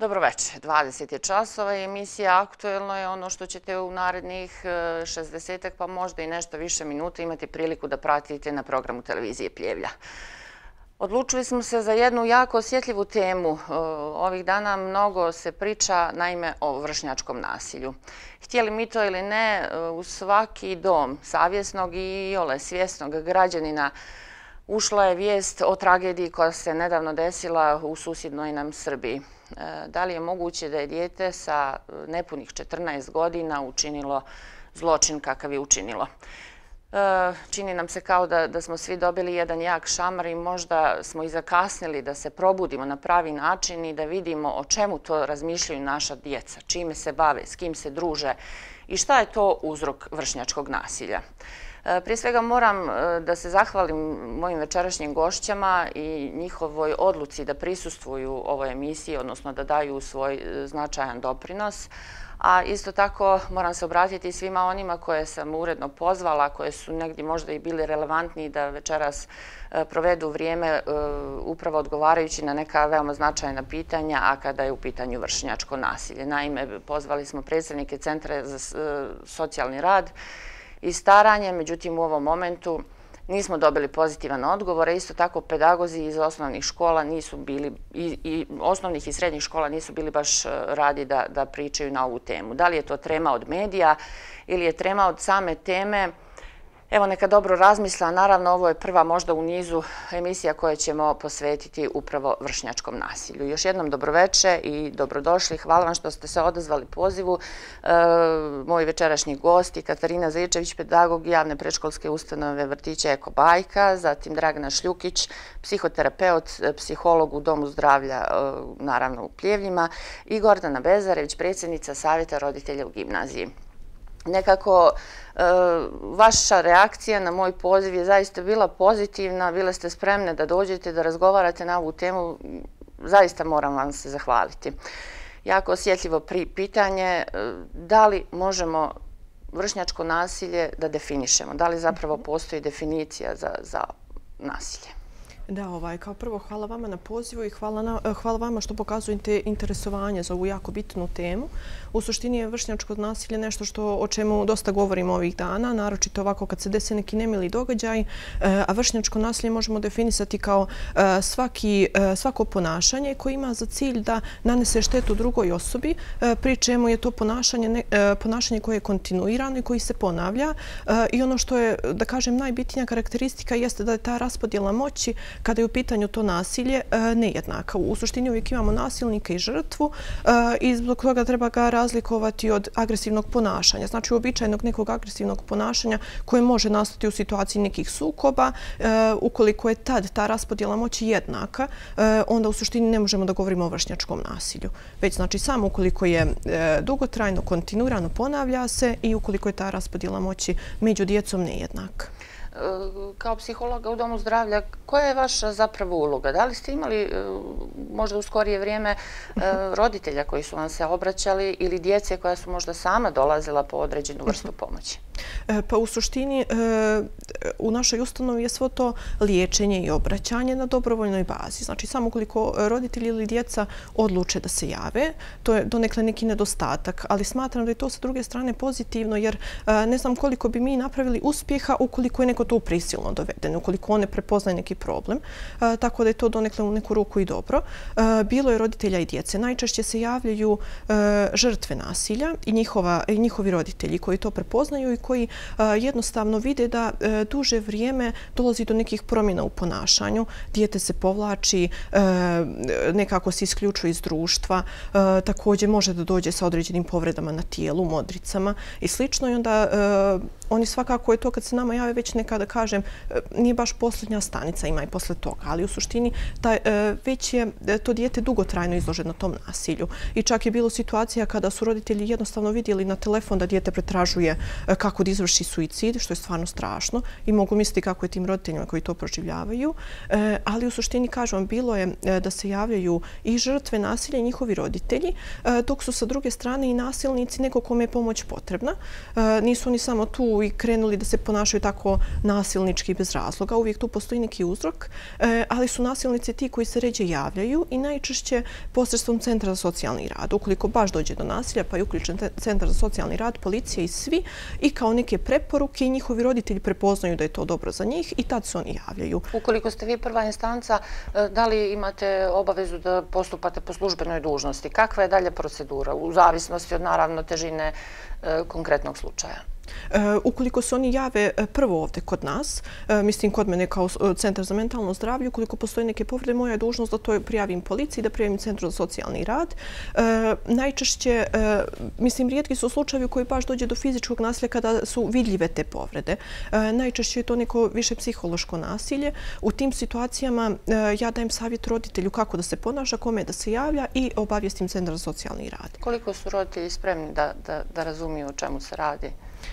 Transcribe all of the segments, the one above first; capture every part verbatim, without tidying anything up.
Dobro večer. dvadeset je časova i emisija Aktuelno je ono što ćete u narednih šezdesetak pa možda i nešto više minuta imati priliku da pratite na programu televizije Pljevlja. Odlučili smo se za jednu jako osjetljivu temu. Ovih dana mnogo se priča naime o vršnjačkom nasilju. Htjeli mi to ili ne, u svaki dom savjesnog i iole svjesnog građanina ušla je vijest o tragediji koja se nedavno desila u susjednoj nam Srbiji. Da li je moguće da je dijete sa nepunih četrnaest godina učinilo zločin kakav je učinilo? Čini nam se kao da, da smo svi dobili jedan jak šamar i možda smo i zakasnili da se probudimo na pravi način i da vidimo o čemu to razmišljaju naša djeca, čime se bave, s kim se druže i šta je to uzrok vršnjačkog nasilja. Prije svega moram da se zahvalim mojim večerašnjim gošćama i njihovoj odluci da prisustvuju ovoj emisiji, odnosno da daju svoj značajan doprinos. A isto tako moram se obratiti svima onima koje sam uredno pozvala, koje su negdje možda i bili relevantni da večeras provedu vrijeme upravo odgovarajući na neka veoma značajna pitanja, a kada je u pitanju vršnjačko nasilje. Naime, pozvali smo predsjednike Centra za socijalni rad i staranje, međutim u ovom momentu nismo dobili pozitivan odgovor, a isto tako pedagozi iz osnovnih škola nisu bili, i, i osnovnih i srednjih škola nisu bili baš radi da, da pričaju na ovu temu. Da li je to trema od medija ili je trema od same teme? Evo, neka dobro razmisla. Naravno, ovo je prva možda u nizu emisija koje ćemo posvetiti upravo vršnjačkom nasilju. Još jednom dobroveče i dobrodošli. Hvala vam što ste se odazvali pozivu. E, moji večerašnji gosti, Katarina Zečević, pedagog javne predškolske ustanove vrtića Eko Bajka, zatim Dragana Šljukić, psihoterapeut, psiholog u Domu zdravlja, e, naravno u Pljevljima, i Gordana Bezarević, predsjednica Savjeta roditelja u gimnaziji. Nekako vaša reakcija na moj poziv je zaista bila pozitivna, bile ste spremne da dođete, da razgovarate na ovu temu, zaista moram vam se zahvaliti. Jako osjetljivo pitanje, da li možemo vršnjačko nasilje da definišemo, da li zapravo postoji definicija za, za nasilje? Da, ovaj, kao prvo hvala vama na pozivu i hvala, na, hvala vama što pokazujete interesovanje za ovu jako bitnu temu. U suštini je vršnjačko nasilje nešto što, o čemu dosta govorimo ovih dana, naročito ovako kad se dese neki nemili događaj, a vršnjačko nasilje možemo definisati kao svaki, svako ponašanje koje ima za cilj da nanese štetu drugoj osobi, pri čemu je to ponašanje, ponašanje koje je kontinuirano i koji se ponavlja. I ono što je, da kažem, najbitnija karakteristika jeste da je ta raspodjela moći kada je u pitanju to nasilje nejednaka. U suštini uvijek imamo nasilnika i žrtvu i zbog toga treba ga razlikovati od agresivnog ponašanja. Znači uobičajenog nekog agresivnog ponašanja koje može nastati u situaciji nekih sukoba. Ukoliko je tad ta raspodjela moći jednaka, onda u suštini ne možemo da govorimo o vršnjačkom nasilju. Već znači samo ukoliko je dugotrajno, kontinuirano ponavlja se i ukoliko je ta raspodjela moći među djecom nejednaka. Kao psihologa u Domu zdravlja, koja je vaša zapravo uloga? Da li ste imali možda u skorije vrijeme roditelja koji su vam se obraćali ili djece koja su možda sama dolazila po određenu vrstu pomoći? Pa u suštini u našoj ustanovi je svo to liječenje i obraćanje na dobrovoljnoj bazi. Znači samo ukoliko roditelji ili djeca odluče da se jave, to je donekle neki nedostatak, ali smatram da je to sa druge strane pozitivno jer ne znam koliko bi mi napravili uspjeha ukoliko je neko tu prisilno doveden, ukoliko on ne prepoznaje neki problem, tako da je to donekle u neku ruku i dobro. Bilo je roditelja i djece. Najčešće se javljaju žrtve nasilja i, njihova, i njihovi roditelji koji to prepoznaju i koji jednostavno vide da duže vrijeme dolazi do nekih promjena u ponašanju. Dijete se povlači, nekako se isključuje iz društva, također može da dođe sa određenim povredama na tijelu, modricama i slično. I onda oni svakako je to kad se nama jave već neka, da kažem, nije baš posljednja stanica, ima i posle toga, ali u suštini taj, već je to dijete dugotrajno izloženo tom nasilju. I čak je bilo situacija kada su roditelji jednostavno vidjeli na telefon da dijete pretražuje kako da izvrši suicid, što je stvarno strašno i mogu misliti kako je tim roditeljima koji to proživljavaju. Ali u suštini, kažem, bilo je da se javljaju i žrtve nasilja i njihovi roditelji, dok su sa druge strane i nasilnici neko kome je pomoć potrebna. Nisu oni samo tu i krenuli da se ponašaju tako nasilnički bez razloga. Uvijek tu postoji neki uzrok, ali su nasilnici ti koji se ređe javljaju i najčešće posredstvom Centra za socijalni rad. Ukoliko baš dođe do nasilja, pa je uključen Centar za socijalni rad, policija i svi, i kao neke preporuke, njihovi roditelji prepoznaju da je to dobro za njih i tad se oni javljaju. Ukoliko ste vi prva instanca, da li imate obavezu da postupate po službenoj dužnosti? Kakva je dalje procedura u zavisnosti od naravno težine konkretnog slučaja? Ukoliko se oni jave prvo ovdje kod nas, mislim kod mene kao Centar za mentalno zdravlje, ukoliko postoje neke povrede, moja je dužnost da to prijavim policiji, da prijavim Centru za socijalni rad. Najčešće, mislim, rijetki su slučajevi koji baš dođe do fizičkog nasilja kada su vidljive te povrede. Najčešće je to neko više psihološko nasilje. U tim situacijama ja dajem savjet roditelju kako da se ponaša, kome da se javlja i obavijestim Centar za socijalni rad. Koliko su roditelji spremni da, da, da razumiju o čemu se radi?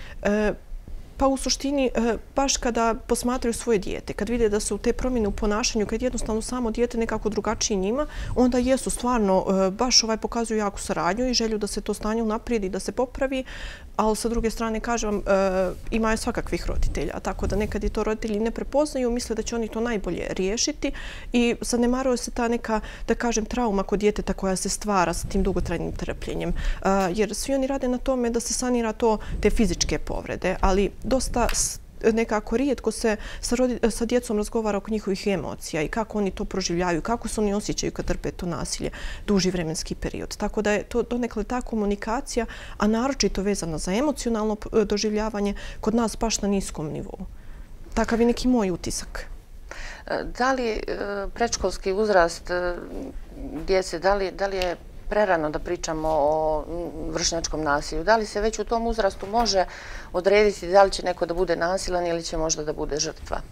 Pa u suštini, baš kada posmatraju svoje dijete, kad vide da su te promjene u ponašanju, kad jednostavno samo dijete nekako drugačije njima, onda jesu stvarno, baš ovaj pokazuju jaku saradnju i želju da se to stanje unaprijedi, da se popravi, ali sa druge strane, kažem vam, ima je svakakvih roditelja, tako da nekad i to roditelji ne prepoznaju, misle da će oni to najbolje riješiti i zanemaruje se ta neka, da kažem, trauma kod djeteta koja se stvara sa tim dugotrajnim trpljenjem. Jer svi oni rade na tome da se sanira to, te fizičke povrede, ali dosta nekako rijetko se sa, sa djecom razgovara oko njihovih emocija i kako oni to proživljavaju, kako se oni osjećaju kad trpe to nasilje duži vremenski period. Tako da je to donekle ta komunikacija, a naročito vezana za emocionalno doživljavanje, kod nas baš na niskom nivou. Takav je neki moj utisak. Da li predškolski uzrast djece, da li, da li je prerano da pričamo o vršnjačkom nasilju? Da li se već u tom uzrastu može odrediti da li će neko da bude nasilan ili će možda da bude žrtva?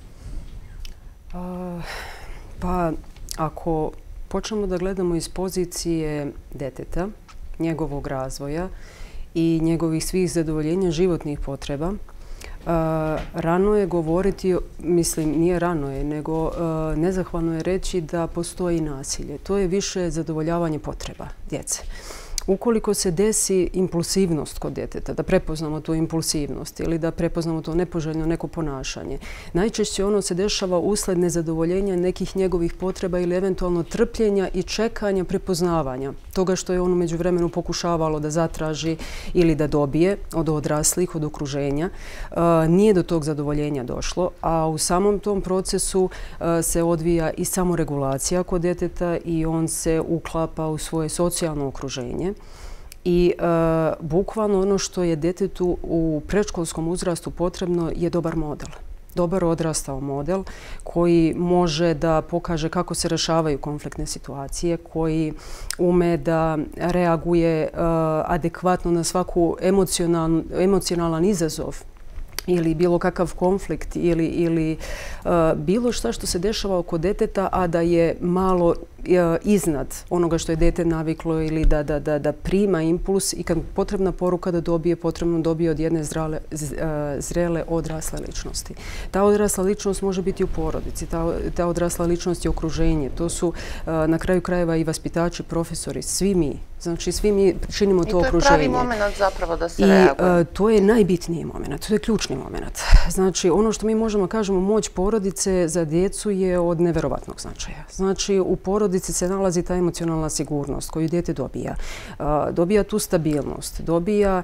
A, pa, ako počnemo da gledamo iz pozicije deteta, njegovog razvoja i njegovih svih zadovoljenja životnih potreba, Uh, rano je govoriti, mislim, nije rano je, nego uh, nezahvalno je reći da postoji nasilje. To je više zadovoljavanje potreba djece. Ukoliko se desi impulsivnost kod djeteta, da prepoznamo tu impulsivnost ili da prepoznamo to nepoželjno neko ponašanje, najčešće ono se dešava usled nezadovoljenja nekih njegovih potreba ili eventualno trpljenja i čekanja prepoznavanja toga što je ono međuvremenu pokušavalo da zatraži ili da dobije od odraslih, od okruženja. Uh, nije do tog zadovoljenja došlo, a u samom tom procesu uh, se odvija i samoregulacija kod djeteta i on se uklapa u svoje socijalno okruženje. I e, bukvalno ono što je djetetu u predškolskom uzrastu potrebno je dobar model. Dobar odrastao model koji može da pokaže kako se rješavaju konfliktne situacije, koji ume da reaguje e, adekvatno na svaku emocional, emocionalan izazov ili bilo kakav konflikt ili, ili uh, bilo šta što se dešava oko deteta, a da je malo uh, iznad onoga što je dete naviklo ili da, da, da, da prima impuls i kad potrebna poruka da dobije, potrebno dobije od jedne zrale, z, uh, zrele odrasle ličnosti. Ta odrasla ličnost može biti u porodici, ta, ta odrasla ličnost je okruženje. To su uh, na kraju krajeva i vaspitači, profesori, svi mi. Znači, svi mi činimo to okruženje. I to je pravi moment zapravo da se reaguje. I to je najbitniji moment, to je ključni moment. Znači, ono što mi možemo kažemo, moć porodice za djecu je od neverovatnog značaja. Znači, u porodici se nalazi ta emocionalna sigurnost koju dijete dobija. Dobija tu stabilnost, dobija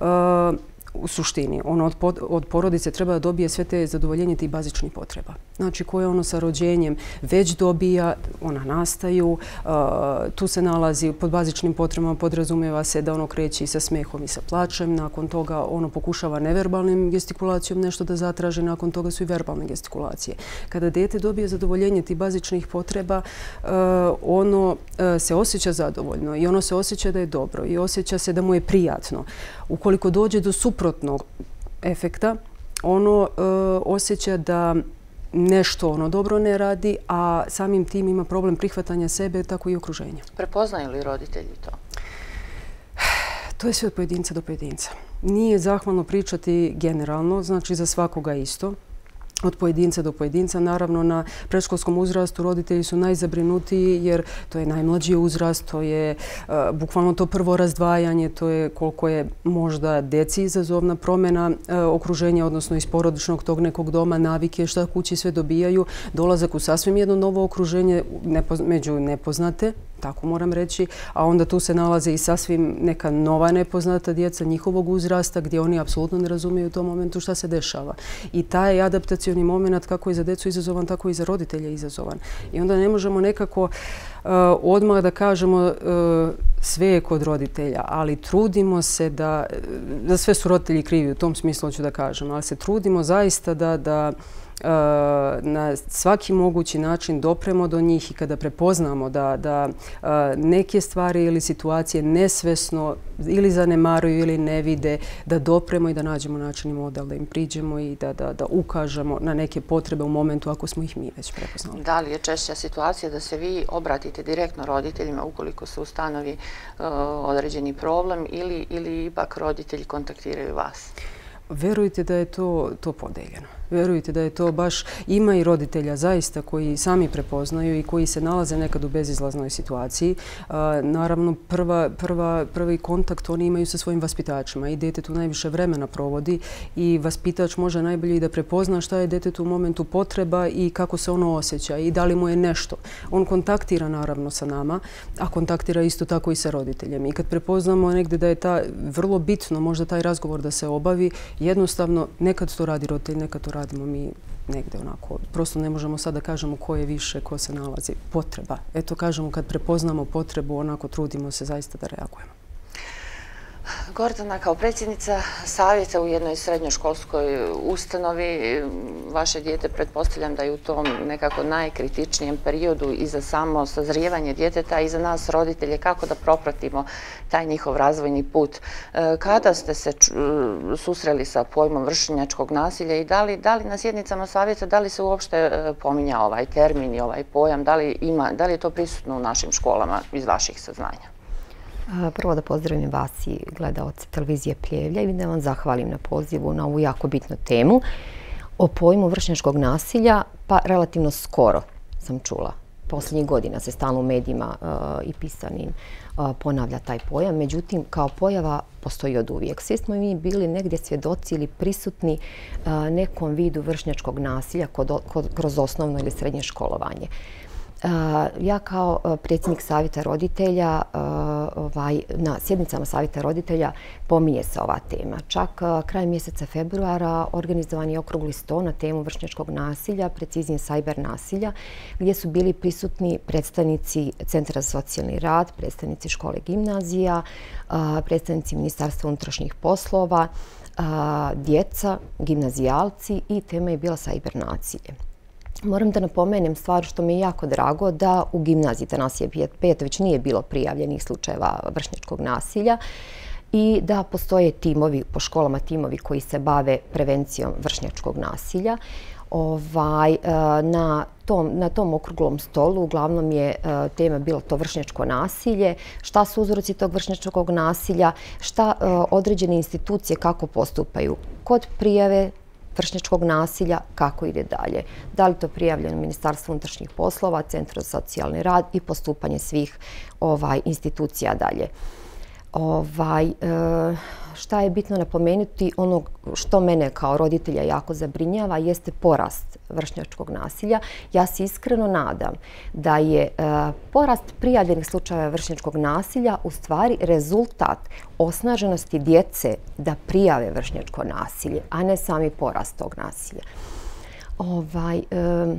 u suštini, ono od, pod, od porodice treba da dobije sve te zadovoljenje tih bazičnih potreba. Znači, koje ono sa rođenjem već dobija, ona nastaju, uh, tu se nalazi pod bazičnim potrebama, podrazumijeva se da ono kreće i sa smehom i sa plačem, nakon toga ono pokušava neverbalnim gestikulacijom nešto da zatraži, nakon toga su i verbalne gestikulacije. Kada dijete dobije zadovoljenje tih bazičnih potreba, uh, ono uh, se osjeća zadovoljno i ono se osjeća da je dobro i osjeća se da mu je prijatno. Ukoliko dođe do suprotnog efekta, ono uh, osjeća da nešto ono dobro ne radi, a samim tim ima problem prihvatanja sebe, tako i okruženja. Prepoznaju li roditelji to? To je sve od pojedinca do pojedinca. Nije zahvalno pričati generalno, znači za svakoga isto. od pojedinca do pojedinca. Naravno, na predškolskom uzrastu roditelji su najzabrinutiji jer to je najmlađi uzrast, to je uh, bukvalno to prvo razdvajanje, to je koliko je možda deci izazovna promjena uh, okruženja, odnosno iz porodičnog tog nekog doma, navike, šta kući sve dobijaju, dolazak u sasvim jedno novo okruženje nepo, među nepoznate, tako moram reći, a onda tu se nalaze i sasvim neka nova nepoznata djeca njihovog uzrasta gdje oni apsolutno ne razumiju u tom momentu šta se dešava. I taj adaptacioni moment kako je za djecu izazovan, tako i za roditelje izazovan. I onda ne možemo nekako uh, odmah da kažemo uh, sve je kod roditelja, ali trudimo se da, da sve su roditelji krivi, u tom smislu ću da kažem, ali se trudimo zaista da, da na svaki mogući način dopremo do njih i kada prepoznamo da, da neke stvari ili situacije nesvesno ili zanemaruju ili ne vide, da dopremo i da nađemo način i model, da im priđemo i da, da, da ukažemo na neke potrebe u momentu ako smo ih mi već prepoznali. Da li je češća situacija da se vi obratite direktno roditeljima ukoliko se ustanovi uh, određeni problem ili, ili ipak roditelji kontaktiraju vas? Verujte da je to, to podeljeno. Verujte da je to baš, ima i roditelja zaista koji sami prepoznaju i koji se nalaze nekad u bezizlaznoj situaciji. A, naravno, prva, prva, prvi kontakt oni imaju sa svojim vaspitačima i dete tu najviše vremena provodi i vaspitač može najbolje i da prepozna šta je detetu u momentu potreba i kako se ono osjeća i da li mu je nešto. On kontaktira naravno sa nama, a kontaktira isto tako i sa roditeljem. I kad prepoznamo negdje da je ta, vrlo bitno možda taj razgovor da se obavi, jednostavno nekad to radi roditelj, nekad to radimo mi negdje onako. Prosto ne možemo sad da kažemo ko je više, ko se nalazi. Potreba. Eto kažemo kad prepoznamo potrebu, onako trudimo se zaista da reagujemo. Gordana, kao predsjednica savjeta u jednoj srednjoškolskoj ustanovi, vaše dijete, pretpostavljam da je u tom nekako najkritičnijem periodu i za samo sazrijevanje djeteta i za nas roditelje, kako da propratimo taj njihov razvojni put. Kada ste se susreli sa pojmom vršnjačkog nasilja i da li, da li na sjednicama savjeta, da li se uopšte pominja ovaj termin i ovaj pojam, da li, ima, da li je to prisutno u našim školama iz vaših saznanja? Prvo da pozdravim vas i gledaoce televizije Pljevlja i da vam zahvalim na pozivu na ovu jako bitnu temu. O pojmu vršnjačkog nasilja, pa relativno skoro sam čula. Posljednjih godina se stalno u medijima uh, i pisanim uh, ponavlja taj pojam. Međutim, kao pojava postoji od uvijek. Svi smo mi bili negdje svjedoci ili prisutni uh, nekom vidu vršnjačkog nasilja kod, kod, kroz osnovno ili srednje školovanje. Ja kao predsjednik savjeta roditelja, ovaj, na sjednicama savjeta roditelja pominje se ova tema. Čak krajem mjeseca februara organizovan je okrugli sto na temu vršnjačkog nasilja, preciznije sajber nasilja, gdje su bili prisutni predstavnici Centra za socijalni rad, predstavnici škole gimnazija, predstavnici Ministarstva unutrašnjih poslova, djeca, gimnazijalci i tema je bila sajber nasilje. Moram da napomenem stvar što mi je jako drago da u gimnaziji Tanasije Pejatović nije bilo prijavljenih slučajeva vršnjačkog nasilja i da postoje timovi, po školama timovi koji se bave prevencijom vršnjačkog nasilja. Ovaj, na, tom, na tom okruglom stolu uglavnom je tema bilo to vršnjačko nasilje, šta su uzroci tog vršnjačkog nasilja, šta određene institucije kako postupaju kod prijave vršnjačkog nasilja, kako ide dalje. Da li to prijavljeno Ministarstvu unutrašnjih poslova, Centru za socijalni rad i postupanje svih ovaj, institucija dalje. Ovaj, e, šta je bitno napomenuti, ono što mene kao roditelja jako zabrinjava jeste porast vršnjačkog nasilja. Ja se iskreno nadam da je e, porast prijavljenih slučajeva vršnjačkog nasilja u stvari rezultat osnaženosti djece da prijave vršnjačko nasilje, a ne sami porast tog nasilja. Ovaj, e,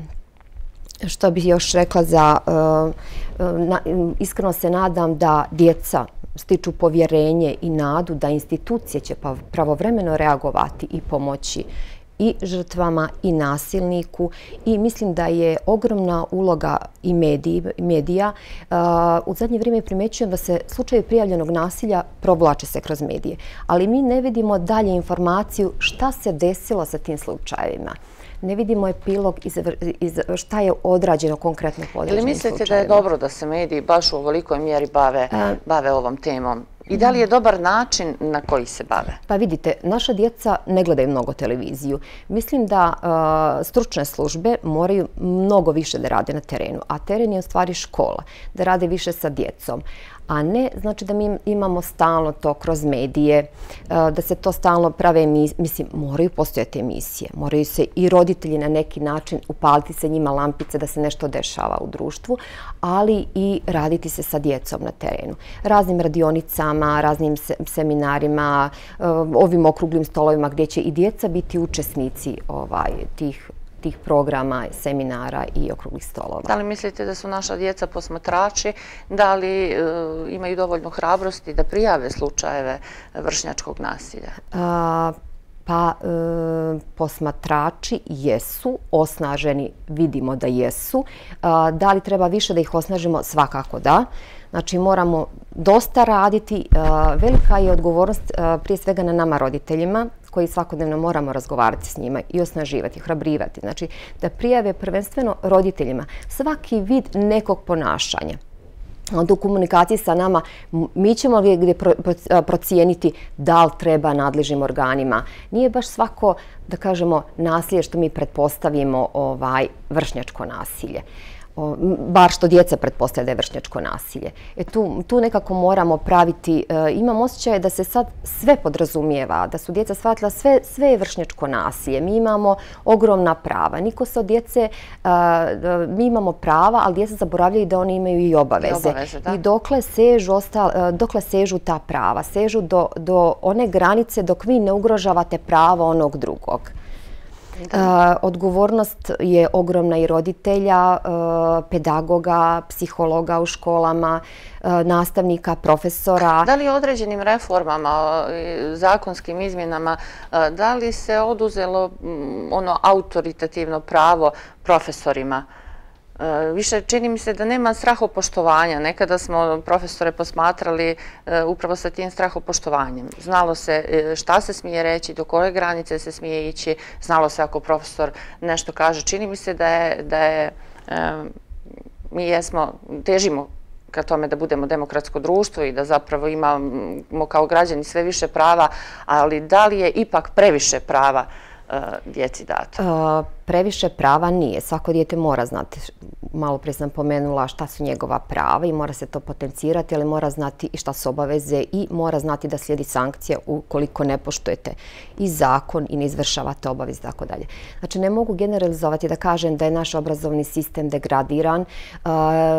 što bih još rekla za... E, na, iskreno se nadam da djeca stiču povjerenje i nadu da institucije će pravovremeno reagovati i pomoći i žrtvama i nasilniku i mislim da je ogromna uloga i mediji, medija. U zadnje vrijeme primećujem da se slučajevi prijavljenog nasilja provlače se kroz medije, ali mi ne vidimo dalje informaciju šta se desilo sa tim slučajevima. Ne vidimo epilog iz, iz šta je odrađeno konkretno po određenim slučajevima. Ili mislite da je dobro da se mediji baš u ovolikoj mjeri bave, bave ovom temom? I da li je dobar način na koji se bave? Pa vidite, naša djeca ne gledaju mnogo televiziju. Mislim da stručne službe moraju mnogo više da rade na terenu, a teren je u stvari škola, da rade više sa djecom. A ne znači da mi imamo stalno to kroz medije, da se to stalno prave emisije. Mislim, moraju postojati emisije, moraju se i roditelji na neki način upaliti se njima lampice da se nešto dešava u društvu, ali i raditi se sa djecom na terenu. Raznim radionicama, raznim seminarima, ovim okruglim stolovima gdje će i djeca biti učesnici tih tih programa, seminara i okruglih stolova. Da li mislite da su naša djeca posmatrači, da li imaju dovoljno hrabrosti da prijave slučajeve vršnjačkog nasilja? Pa posmatrači jesu, osnaženi vidimo da jesu. Da li treba više da ih osnažimo? Svakako da. Znači moramo dosta raditi. Velika je odgovornost prije svega na nama roditeljima koji svakodnevno moramo razgovarati s njima i osnaživati, hrabrivati. Znači da prijave prvenstveno roditeljima svaki vid nekog ponašanja. Onda u komunikaciji sa nama mi ćemo gdje procijeniti da li treba nadležnim organima. Nije baš svako, da kažemo, nasilje što mi pretpostavimo vršnjačko nasilje. Bar što djeca pretpostavlja da je vršnjačko nasilje. E tu, tu nekako moramo praviti, e, imam osjećaj da se sad sve podrazumijeva, da su djeca shvatila sve, sve je vršnjačko nasilje. Mi imamo ogromna prava. Niko se od djece, e, mi imamo prava, ali djeca zaboravljaju da oni imaju i obaveze. I, obaveze, da. I dokle, sežu osta, dokle sežu ta prava, sežu do, do one granice dok vi ne ugrožavate prava onog drugog. Uh, odgovornost je ogromna i roditelja, uh, pedagoga, psihologa u školama, uh, nastavnika, profesora. Da li određenim reformama, zakonskim izmjenama, uh, da li se oduzelo um, ono autoritativno pravo profesorima? Više čini mi se da nema strahopoštovanja. Nekada smo profesore posmatrali upravo sa tim strahopoštovanjem. Znalo se šta se smije reći, do koje granice se smije ići, znalo se ako profesor nešto kaže. Čini mi se da je, da je mi jesmo, težimo ka tome da budemo demokratsko društvo i da zapravo imamo kao građani sve više prava, ali da li je ipak previše prava djeci dato? Uh, previše prava nije. Svako dijete mora znati, malo prije sam pomenula šta su njegova prava i mora se to potencirati, ali mora znati i šta su obaveze i mora znati da slijedi sankcija ukoliko ne poštujete i zakon i ne izvršavate obaveze, tako dalje. Znači ne mogu generalizovati da kažem da je naš obrazovni sistem degradiran. Uh,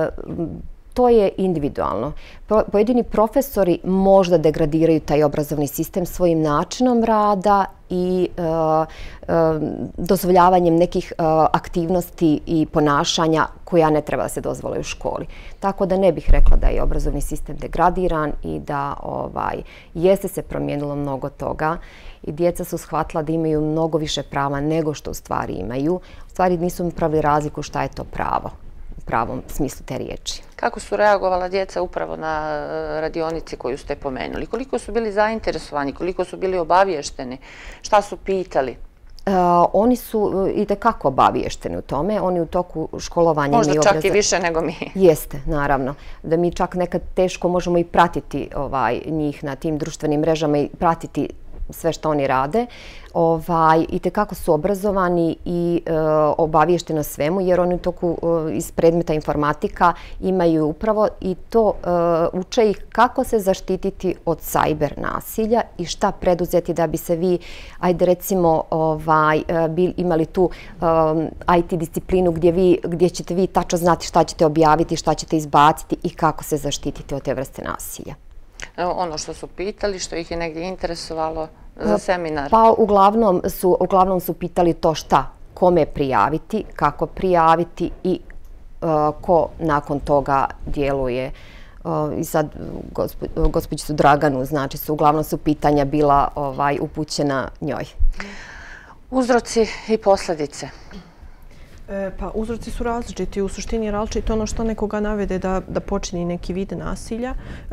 To je individualno. Pojedini profesori možda degradiraju taj obrazovni sistem svojim načinom rada i uh, uh, dozvoljavanjem nekih uh, aktivnosti i ponašanja koja ne treba da se dozvole u školi. Tako da ne bih rekla da je obrazovni sistem degradiran i da ovaj, jeste se promijenilo mnogo toga i djeca su shvatila da imaju mnogo više prava nego što u stvari imaju. U stvari nisu pravili razliku šta je to pravo u pravom smislu te riječi. Kako su reagovala djeca upravo na radionici koju ste pomenuli? Koliko su bili zainteresovani, koliko su bili obavješteni, šta su pitali? Uh, oni su i tekako obaviješteni u tome. Oni u toku školovanja... Možda čak obraza... i više nego mi. Jeste, naravno. Da mi čak nekad teško možemo i pratiti ovaj, njih na tim društvenim mrežama i pratiti sve što oni rade. Ovaj, i tekako su obrazovani i e, obavješteni o svemu, jer oni u toku e, iz predmeta informatika imaju upravo i to e, uče ih kako se zaštititi od sajber nasilja i šta preduzeti da bi se vi, ajde recimo, ovaj, bil, imali tu um, I T disciplinu gdje, vi, gdje ćete vi tačno znati šta ćete objaviti, šta ćete izbaciti i kako se zaštititi od te vrste nasilja. Ono što su pitali, što ih je negdje interesovalo za seminar? Pa uglavnom su, uglavnom su pitali to šta, kome prijaviti, kako prijaviti i uh, ko nakon toga djeluje. Uh, I sad gospo, gospođicu Draganu, znači su uglavnom su pitanja bila ovaj, upućena njoj. Uzroci i posljedice? Pa uzroci su različiti. U suštini je različito ono što nekoga navede da, da počini neki vid nasilja. E,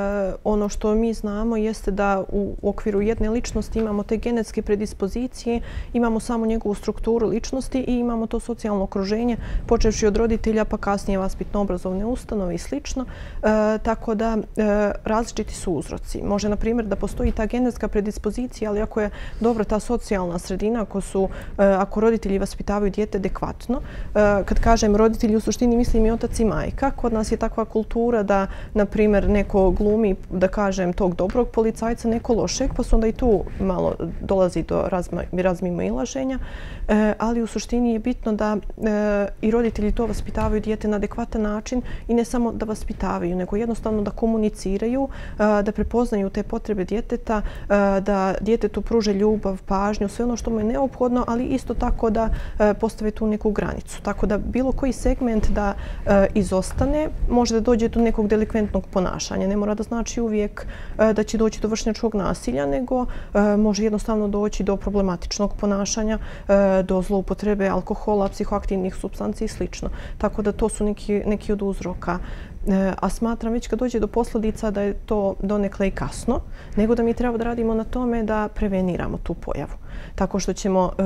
ono što mi znamo jeste da u okviru jedne ličnosti imamo te genetske predispozicije, imamo samo njegovu strukturu ličnosti i imamo to socijalno okruženje, počevši od roditelja pa kasnije vaspitno-obrazovne ustanove i slično. E, tako da e, različiti su uzroci. Može, na primjer, da postoji ta genetska predispozicija, ali ako je dobra ta socijalna sredina, ako, su, e, ako roditelji vaspitavaju dijete adekvatno. Kad kažem roditelji, u suštini mislim i otac i majka. Kod nas je takva kultura da, na primjer, neko glumi, da kažem, tog dobrog policajca, neko lošeg, pa su onda i tu malo dolazi do razmimoilaženja. Ali u suštini je bitno da i roditelji to vaspitavaju dijete na adekvatan način i ne samo da vaspitavaju, nego jednostavno da komuniciraju, da prepoznaju te potrebe djeteta, da djetetu pruže ljubav, pažnju, sve ono što mu je neophodno, ali isto tako da postave tu neku granicu. Tako da bilo koji segment da e, izostane, može da dođe do nekog delikventnog ponašanja. Ne mora da znači uvijek e, da će doći do vršnjačkog nasilja, nego e, može jednostavno doći do problematičnog ponašanja, e, do zloupotrebe alkohola, psihoaktivnih supstanci i slično. Tako da to su neki, neki od uzroka. E, a smatram već kad dođe do posljedica da je to donekle i kasno, nego da mi treba da radimo na tome da preveniramo tu pojavu. Tako što ćemo e,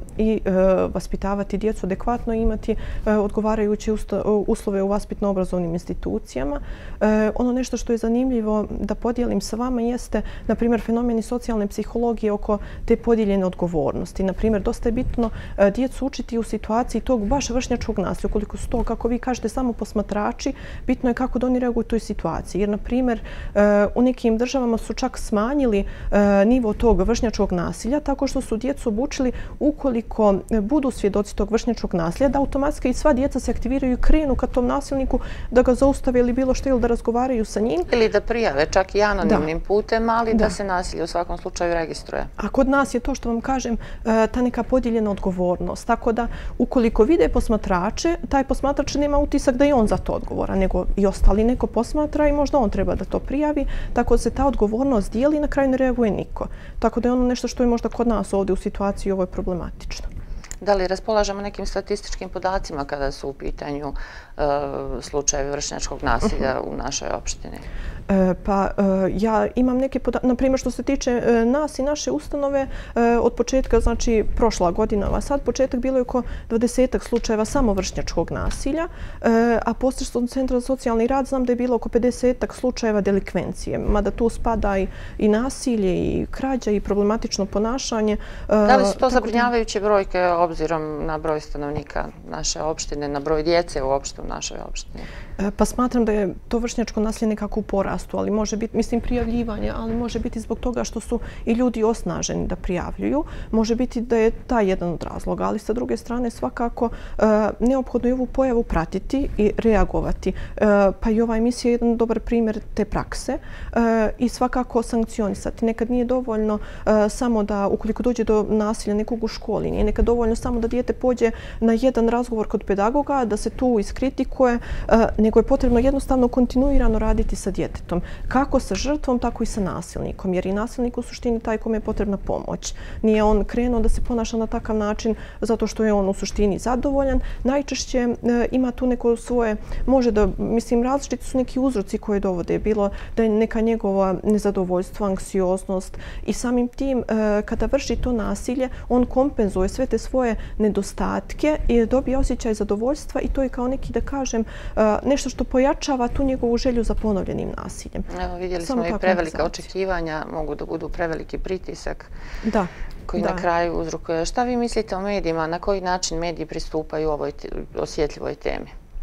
i e, vaspitavati djecu adekvatno i imati e, odgovarajuće usta, uslove u vaspitno-obrazovnim institucijama. E, ono nešto što je zanimljivo da podijelim sa vama jeste, na primjer, fenomeni socijalne psihologije oko te podijeljene odgovornosti. Na primjer, dosta je bitno e, djecu učiti u situaciji tog baš vršnjačkog nasilja. Ukoliko su to, kako vi kažete, samo posmatrači, bitno je kako da oni reaguju u toj situaciji. Jer, na primjer, e, u nekim državama su čak smanjili e, nivo tog vršnjačkog nasilja tako što su djecu obučili ukoliko budu svjedoci tog vršnjačkog nasilja, da automatski i sva djeca se aktiviraju i krenu ka tom nasilniku da ga zaustave ili bilo što, ili da razgovaraju sa njim. Ili da prijave čak i anonimnim da. putem, ali da. da se nasilje u svakom slučaju registruje. A kod nas je to što vam kažem, ta neka podijeljena odgovornost. Tako da ukoliko vide posmatrače, taj posmatrač nema utisak da je on za to odgovoran, nego i ostali neko posmatra i možda on treba da to prijavi. Tako da se ta odgovornost dijeli i na kraju ne reaguje niko. Tako da je ono nešto što je možda kod nas ovdje u situaciji ovo je problematično. Da li raspolažemo nekim statističkim podacima kada su u pitanju e, slučajevi vršnjačkog nasilja u našoj opštini? E, pa e, ja imam neke podatke, na primjer što se tiče e, nas i naše ustanove, e, od početka, znači prošla godina, a sad početak bilo je oko dvadesetak slučajeva samo vršnjačkog nasilja, e, a posredstvom Centra za socijalni rad znam da je bilo oko pedesetak slučajeva delikvencije, mada tu spada i, i nasilje, i krađa, i problematično ponašanje. E, da li su to zabrinjavajuće brojke obzirom na broj stanovnika naše opštine, na broj djece uopšte u našoj opštini? Pa smatram da je to vršnjačko nasilje nekako u porastu, ali može biti, mislim, prijavljivanje, ali može biti zbog toga što su i ljudi osnaženi da prijavljuju. Može biti da je taj jedan od razloga, ali sa druge strane svakako e, neophodno je ovu pojavu pratiti i reagovati. E, pa i ova emisija je jedan dobar primjer te prakse e, i svakako sankcionisati. Nekad nije dovoljno e, samo da, ukoliko dođe do nasilja nekog u školi, nije nekad dovoljno samo da dijete pođe na jedan razgovor kod pedagoga, da se tu iskritikuje, e, nego je potrebno jednostavno kontinuirano raditi sa djetetom. Kako sa žrtvom, tako i sa nasilnikom. Jer i nasilnik u suštini taj kome je potrebna pomoć. Nije on krenuo da se ponaša na takav način zato što je on u suštini zadovoljan. Najčešće e, ima tu neko svoje, može da, mislim, različiti su neki uzroci koje dovode. Bilo da je neka njegova nezadovoljstvo, anksioznost i samim tim e, kada vrši to nasilje, on kompenzuje sve te svoje nedostatke i dobije osjećaj zadovoljstva i to je kao neki, da kažem, e, nešto što pojačava tu njegovu želju za ponovljenim nasiljem. Evo, vidjeli Samo smo i prevelika očekivanja, mogu da budu preveliki pritisak da, koji da. na kraju uzrokuje. Šta vi mislite o medijima? Na koji način mediji pristupaju ovoj osjetljivoj temi?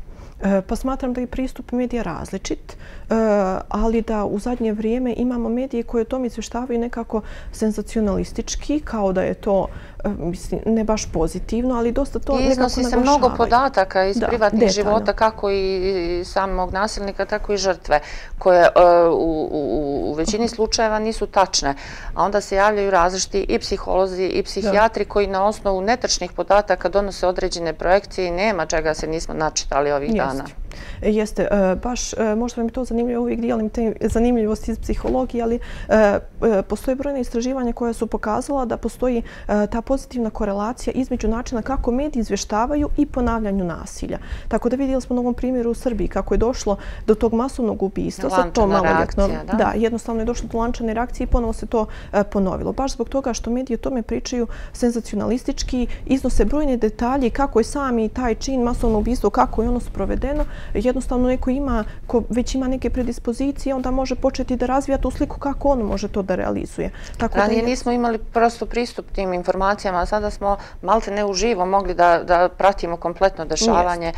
Pa smatram da je pristup medija različit, ali da u zadnje vrijeme imamo medije koje o tom izvještavaju nekako senzacionalistički, kao da je to, mislim, ne baš pozitivno, ali dosta to nekako naglašavaju. Iznosi se mnogo podataka iz da, privatnih detaljno. života, kako i samog nasilnika, tako i žrtve, koje u, u, u većini slučajeva nisu tačne. A onda se javljaju različiti i psiholozi i psihijatri da. koji na osnovu netačnih podataka donose određene projekcije i nema čega se nismo načitali ovih dana. Jeste, baš možda vam je to zanimljivo, uvijek dijelim te zanimljivosti iz psihologije, ali postoje brojne istraživanja koja su pokazala da postoji ta pozitivna korelacija između načina kako mediji izvještavaju i ponavljanju nasilja. Tako da vidjeli smo na ovom primjeru u Srbiji kako je došlo do tog masovnog ubistva. Lančana reakcija, da? Da, jednostavno je došlo do lančane reakcije i ponovo se to ponovilo. Baš zbog toga što mediji o tome pričaju senzacionalistički, iznose brojne detalje kako je sami taj čin masovno ubistvo, kako je ono sprovedeno. Jednostavno neko ima, ko već ima neke predispozicije, onda može početi da razvija tu sliku kako on može to da realizuje. Ranije nismo imali prosto pristup tim informacijama, a sada smo malte ne uživo mogli da pratimo kompletno dešavanje.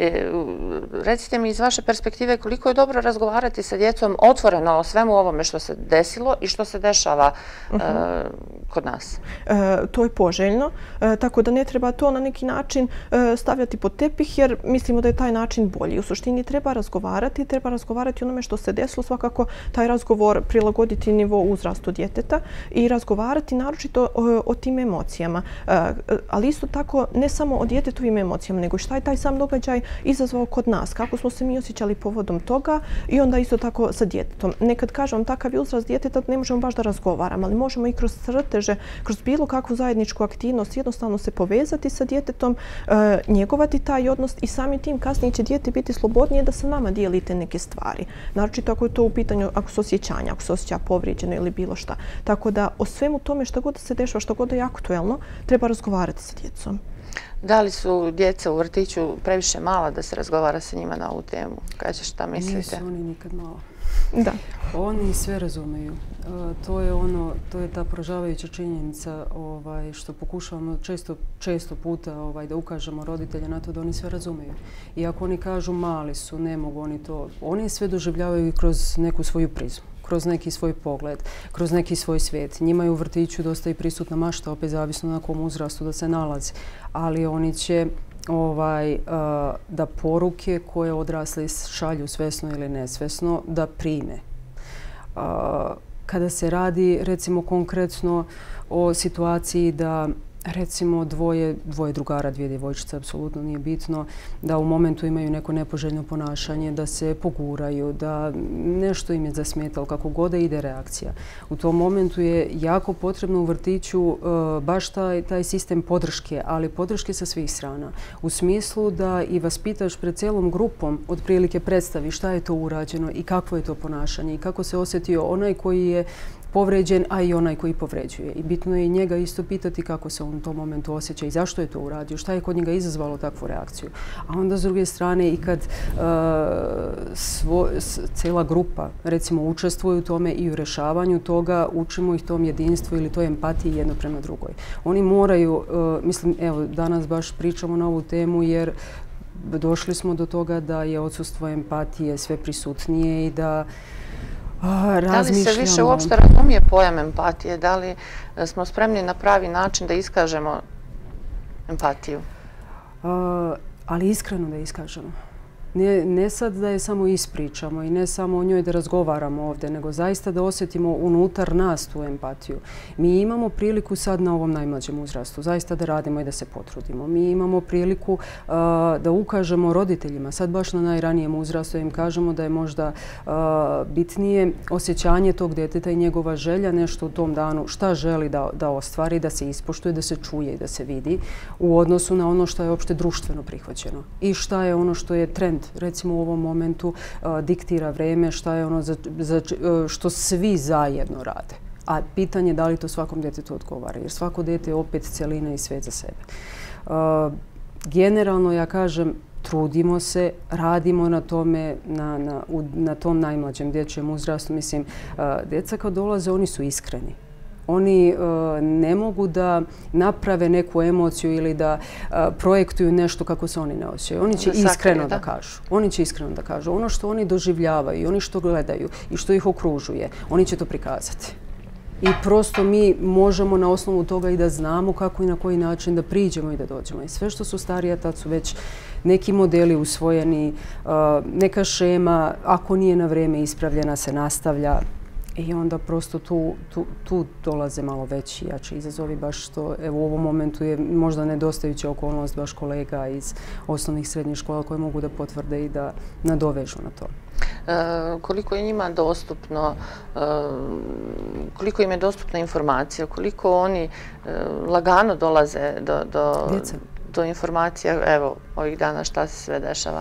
Recite mi iz vaše perspektive koliko je dobro razgovarati sa djecom otvoreno o svemu ovome što se desilo i što se dešava kod nas? To je poželjno, tako da ne treba to na neki način stavljati pod tepih, jer mislimo da je taj način bolji. U suštini treba razgovarati, treba razgovarati o onome što se desilo, svakako taj razgovor prilagoditi nivo uzrastu djeteta i razgovarati naročito o tim emocijama. Ali isto tako ne samo o djetetovim emocijama, nego šta je taj sam događaj izazvao kod nas, kako smo se mi osjećali povodom toga i onda isto tako sa djetetom. Nekad kažem, takav je uzrast djeteta, ne možemo baš da razgovaramo, ali možemo i kroz crteže, kroz bilo kakvu zajedničku aktivnost jednostavno se povezati sa djetetom, njegovati taj odnos i samim tim kasnije će dijete biti slobodnije da sa nama dijelite neke stvari. Naročito ako je to u pitanju, ako se osjećanja, ako se osjeća povrijeđeno ili bilo šta. Tako da o svemu tome što god se dešava, što god je aktuelno, treba razgovarati sa djecom. Da li su djeca u vrtiću previše mala da se razgovara sa njima na ovu temu? Kaže, šta mislite? Nisu oni nikad mala. Da. Oni sve razumiju. To je ono, to je ta poražavajuća činjenica što pokušavamo često puta da ukažemo roditelje na to da oni sve razumiju. I ako oni kažu mali su, ne mogu oni to, oni sve doživljavaju kroz neku svoju prizmu, kroz neki svoj pogled, kroz neki svoj svijet. Njima je u vrtiću dosta i prisutna mašta, opet zavisno na kom uzrastu da se nalazi. Ali oni će da poruke koje odrasli šalju svesno ili nesvesno da prime. Kada se radi recimo konkretno o situaciji da recimo dvoje, dvoje drugara, dvije djevojčice, apsolutno nije bitno, da u momentu imaju neko nepoželjno ponašanje, da se poguraju, da nešto im je zasmetalo, kako god da ide reakcija. U tom momentu je jako potrebno u vrtiću baš taj, taj sistem podrške, ali podrške sa svih strana. U smislu da i vaspitaš pred cijelom grupom otprilike predstavi šta je to urađeno i kakvo je to ponašanje i kako se osjetio onaj koji je povređen, a i onaj koji povređuje. I bitno je i njega isto pitati kako se on u tom momentu osjeća i zašto je to uradio, šta je kod njega izazvalo takvu reakciju. A onda s druge strane i kad cijela grupa recimo učestvuje u tome i u rješavanju toga, učimo ih tom jedinstvu ili toj empatiji jedno prema drugoj. Oni moraju, mislim, evo danas baš pričamo na ovu temu jer došli smo do toga da je odsustvo empatije sve prisutnije i da Da li se više uopšte razumije pojam empatije? Da li smo spremni na pravi način da iskažemo empatiju? Ali iskreno da iskažemo. Ne sad da je samo ispričamo i ne samo o njoj da razgovaramo ovdje, nego zaista da osjetimo unutar nas tu empatiju. Mi imamo priliku sad na ovom najmlađem uzrastu, zaista da radimo i da se potrudimo. Mi imamo priliku da ukažemo roditeljima, sad baš na najranijem uzrastu, im kažemo da je možda bitnije osjećanje tog djeteta i njegova želja nešto u tom danu, šta želi da ostvari, da se ispoštuje, da se čuje i da se vidi u odnosu na ono što je opšte društveno prihvaćeno i šta je ono što je trend recimo u ovom momentu diktira vreme, šta je ono što svi zajedno rade. A pitanje je da li to svakom djetetu odgovara, jer svako djete je opet celina i svet za sebe. Generalno, ja kažem, trudimo se, radimo na tome, na tom najmlađem dječjem uzrastu. Mislim, djeca kad dolaze, oni su iskreni. Oni ne mogu da naprave neku emociju ili da projektuju nešto kako se oni ne osjećaju. Oni će iskreno da kažu. Oni će iskreno da kažu. Ono što oni doživljavaju, oni što gledaju i što ih okružuje, oni će to prikazati. I prosto mi možemo na osnovu toga i da znamo kako i na koji način da priđemo i da dođemo. I sve što su starija, tad su već neki modeli usvojeni, neka šema, ako nije na vrijeme ispravljena, se nastavlja. I onda prosto tu, tu, tu dolaze malo veći, jači izazovi, baš što evo, u ovom momentu je možda nedostajuća okolnost baš kolega iz osnovnih srednjih škola koji mogu da potvrde i da nadovežu na to. E, koliko je njima dostupno, e, koliko im je dostupna informacija, koliko oni e, lagano dolaze do, do, do informacija, evo, ovih dana šta se sve dešava?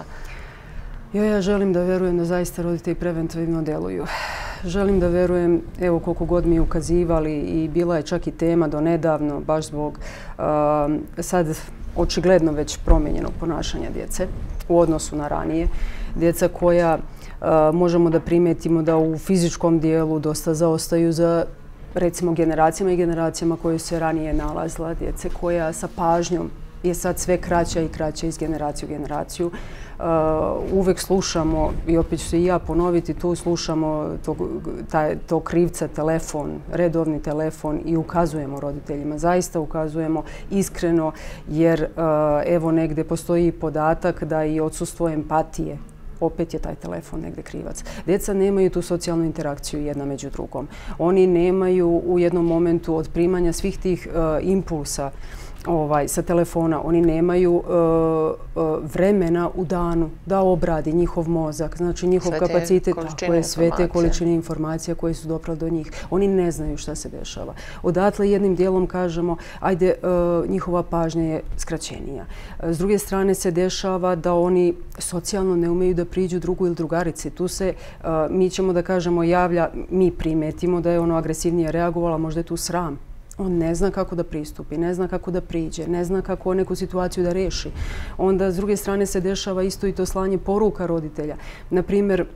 Ja, ja želim da verujem da zaista roditelji preventivno deluju. Želim da verujem, evo koliko god mi ukazivali i bila je čak i tema do nedavno, baš zbog uh, sad očigledno već promijenjenog ponašanja djece u odnosu na ranije. Djeca koja uh, možemo da primijetimo da u fizičkom dijelu dosta zaostaju za recimo generacijama i generacijama koje se ranije nalazila. Djece koja sa pažnjom je sad sve kraća i kraća iz generacije u generaciju. Uh, uvek slušamo, i opet ću se i ja ponoviti, tu slušamo to, taj, to krivca telefon, redovni telefon i ukazujemo roditeljima. Zaista ukazujemo iskreno jer uh, evo negdje postoji podatak da i odsustvo empatije opet je taj telefon negdje krivac. Djeca nemaju tu socijalnu interakciju jedna među drugom. Oni nemaju u jednom momentu od primanja svih tih uh, impulsa Ovaj, sa telefona, oni nemaju uh, uh, vremena u danu da obradi njihov mozak, znači njihov sve kapacitet, koje sve te količine informacija koje su doprale do njih. Oni ne znaju šta se dešava. Odatle jednim dijelom kažemo, ajde, uh, njihova pažnja je skraćenija. Uh, s druge strane se dešava da oni socijalno ne umeju da priđu drugu ili drugarici. Tu se, uh, mi ćemo da kažemo, javlja, mi primetimo da je ono agresivnije reagovala, možda je tu sram. On ne zna kako da pristupi, ne zna kako da priđe, ne zna kako neku situaciju da reši. Onda, s druge strane, se dešava isto i to slanje poruka roditelja. Naprimjer,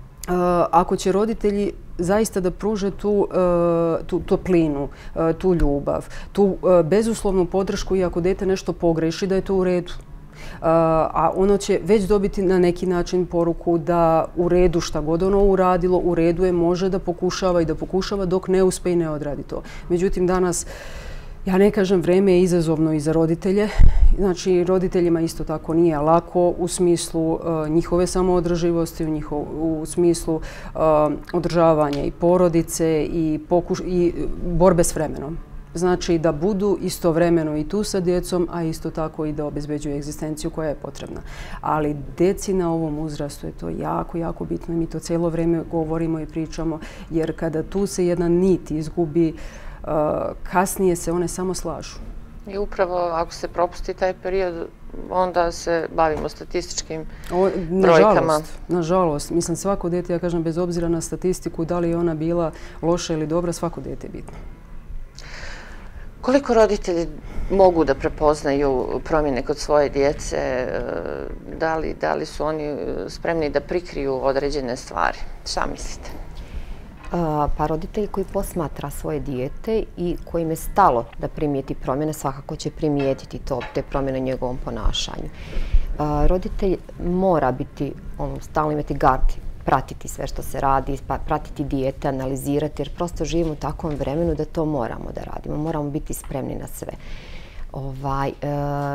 ako će roditelji zaista da pruže tu, tu toplinu, tu ljubav, tu bezuslovnu podršku i ako dete nešto pogreši, da je to u redu. A ono će već dobiti na neki način poruku da u redu šta god ono uradilo, u redu je, može da pokušava i da pokušava dok ne uspe i ne odradi to. Međutim, danas, ja ne kažem, vreme je izazovno i za roditelje. Znači, roditeljima isto tako nije lako u smislu uh, njihove samoodrživosti, u, njihov, u smislu uh, održavanja i porodice i, pokuš, i borbe s vremenom. Znači da budu istovremeno i tu sa djecom, a isto tako i da obezbeđuju egzistenciju koja je potrebna. Ali djeci na ovom uzrastu je to jako, jako bitno i mi to cijelo vrijeme govorimo i pričamo, jer kada tu se jedna nit izgubi, uh, kasnije se one samo slažu. I upravo ako se propusti taj period, onda se bavimo statističkim o, brojkama. Nažalost, nažalost. Mislim, svako dete, ja kažem, bez obzira na statistiku, da li je ona bila loša ili dobra, svako dete je bitno. Koliko roditelji mogu da prepoznaju promjene kod svoje djece? Da li, da li su oni spremni da prikriju određene stvari? Šta mislite? Pa roditelj koji posmatra svoje dijete i kojim je stalo da primijeti promjene, svakako će primijetiti to, te promjene u njegovom ponašanju. Roditelj mora biti, on, stalno imati gard, pratiti sve što se radi, pratiti dijete, analizirati, jer prosto živimo u takvom vremenu da to moramo da radimo. Moramo biti spremni na sve. Ovaj, e,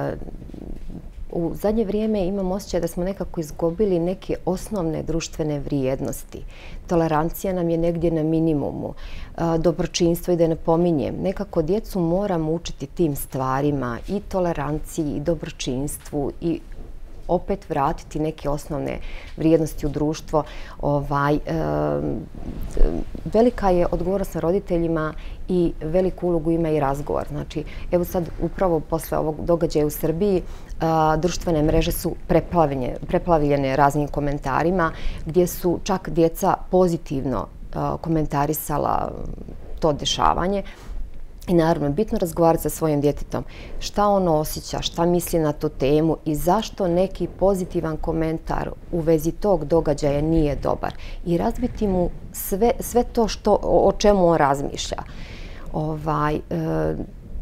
u zadnje vrijeme imam osjećaj da smo nekako izgubili neke osnovne društvene vrijednosti. Tolerancija nam je negdje na minimumu. E, dobročinstvo, i da ne pominjem. Nekako djecu moramo učiti tim stvarima, i toleranciji, i dobročinstvu, i opet vratiti neke osnovne vrijednosti u društvo. Ovaj, e, velika je odgovornost na roditeljima i veliku ulogu ima i razgovor. Znači, evo sad upravo posle ovog događaja u Srbiji a, društvene mreže su preplavljene raznim komentarima gdje su čak djeca pozitivno a, komentarisala to dešavanje. I naravno, bitno razgovarati sa svojim djetetom šta ono osjeća, šta misli na tu temu i zašto neki pozitivan komentar u vezi tog događaja nije dobar. I razbiti mu sve, sve to što, o čemu on razmišlja. Ovaj, e,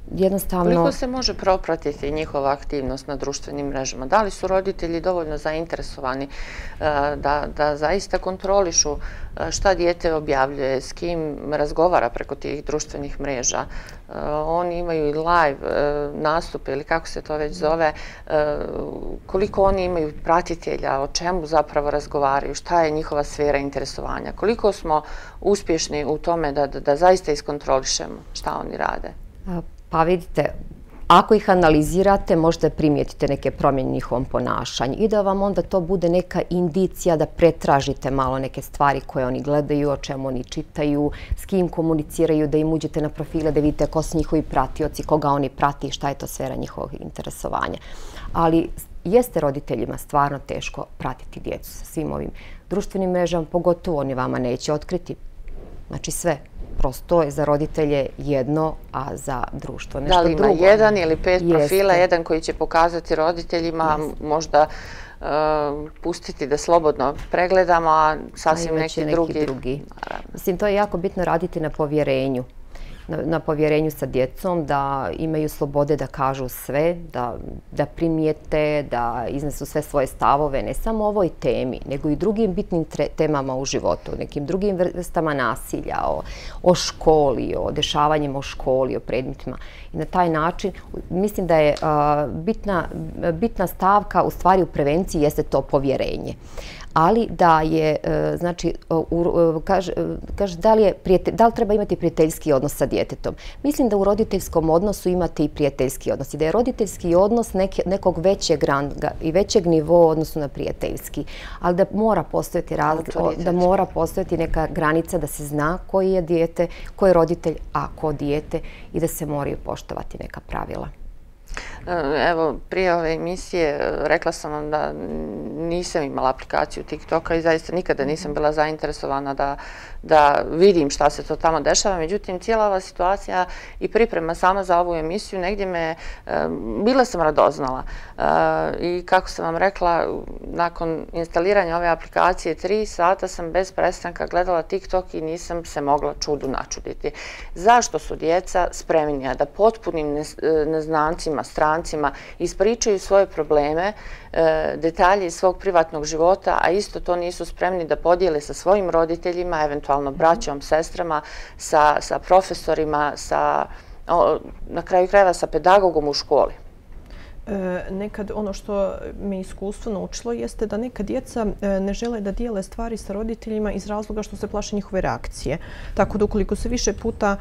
jednostavno... Koliko se može propratiti njihova aktivnost na društvenim mrežama? Da li su roditelji dovoljno zainteresovani da, da zaista kontrolišu šta dijete objavljuje, s kim razgovara preko tih društvenih mreža? Oni imaju i live nastupe ili kako se to već zove, koliko oni imaju pratitelja, o čemu zapravo razgovaraju, šta je njihova sfera interesovanja, koliko smo uspješni u tome da, da, da zaista iskontrolišemo šta oni rade? Pa vidite, ako ih analizirate, možda primijetite neke promjene u njihovom ponašanju i da vam onda to bude neka indicija da pretražite malo neke stvari koje oni gledaju, o čemu oni čitaju, s kim komuniciraju, da im uđete na profile, da vidite ko su njihovi pratioci, koga oni prati i šta je to sfera njihovog interesovanja. Ali jeste roditeljima stvarno teško pratiti djecu sa svim ovim društvenim mrežama, pogotovo oni vama neće otkriti. Znači sve. Prosto je za roditelje jedno, a za društvo nešto drugo. Da li ima jedan ili pet profila, jedan koji će pokazati roditeljima, možda pustiti da slobodno pregledamo, a sasvim neki drugi. Mislim, to je jako bitno raditi na povjerenju. Na povjerenju sa djecom, da imaju slobode da kažu sve, da primijete, da iznesu sve svoje stavove, ne samo o ovoj temi, nego i drugim bitnim temama u životu, nekim drugim vrstama nasilja, o školi, o dešavanjima u školi, o predmetima. I na taj način, mislim da je bitna stavka u stvari u prevenciji jeste to povjerenje. Ali da je, znači, kaže, da li, da li treba imati prijateljski odnos sa djetetom? Mislim da u roditeljskom odnosu imate i prijateljski odnos i da je roditeljski odnos nekog većeg ranga i većeg nivoa u odnosu na prijateljski, ali da mora postojati razlika, da mora postojati neka granica da se zna koji je dijete, koji je roditelj, a ko dijete i da se moraju poštovati neka pravila. Evo, prije ove emisije rekla sam vam da nisam imala aplikaciju TikToka i zaista nikada nisam bila zainteresovana da, da vidim šta se to tamo dešava. Međutim, cijela ova situacija i priprema sama za ovu emisiju negdje me, bila sam radoznala. I kako sam vam rekla, nakon instaliranja ove aplikacije tri sata sam bez prestanka gledala TikTok i nisam se mogla čudu načuditi. Zašto su djeca spremnija da potpunim neznancima, strancima ispričaju svoje probleme, detalje iz svog privatnog života, a isto to nisu spremni da podijele sa svojim roditeljima, eventualno braćom, sestrama, sa, sa profesorima, sa, na kraju krajeva sa pedagogom u školi? Nekad ono što me iskustvo naučilo jeste da neka djeca ne žele da dijele stvari sa roditeljima iz razloga što se plaše njihove reakcije. Tako da ukoliko se više puta,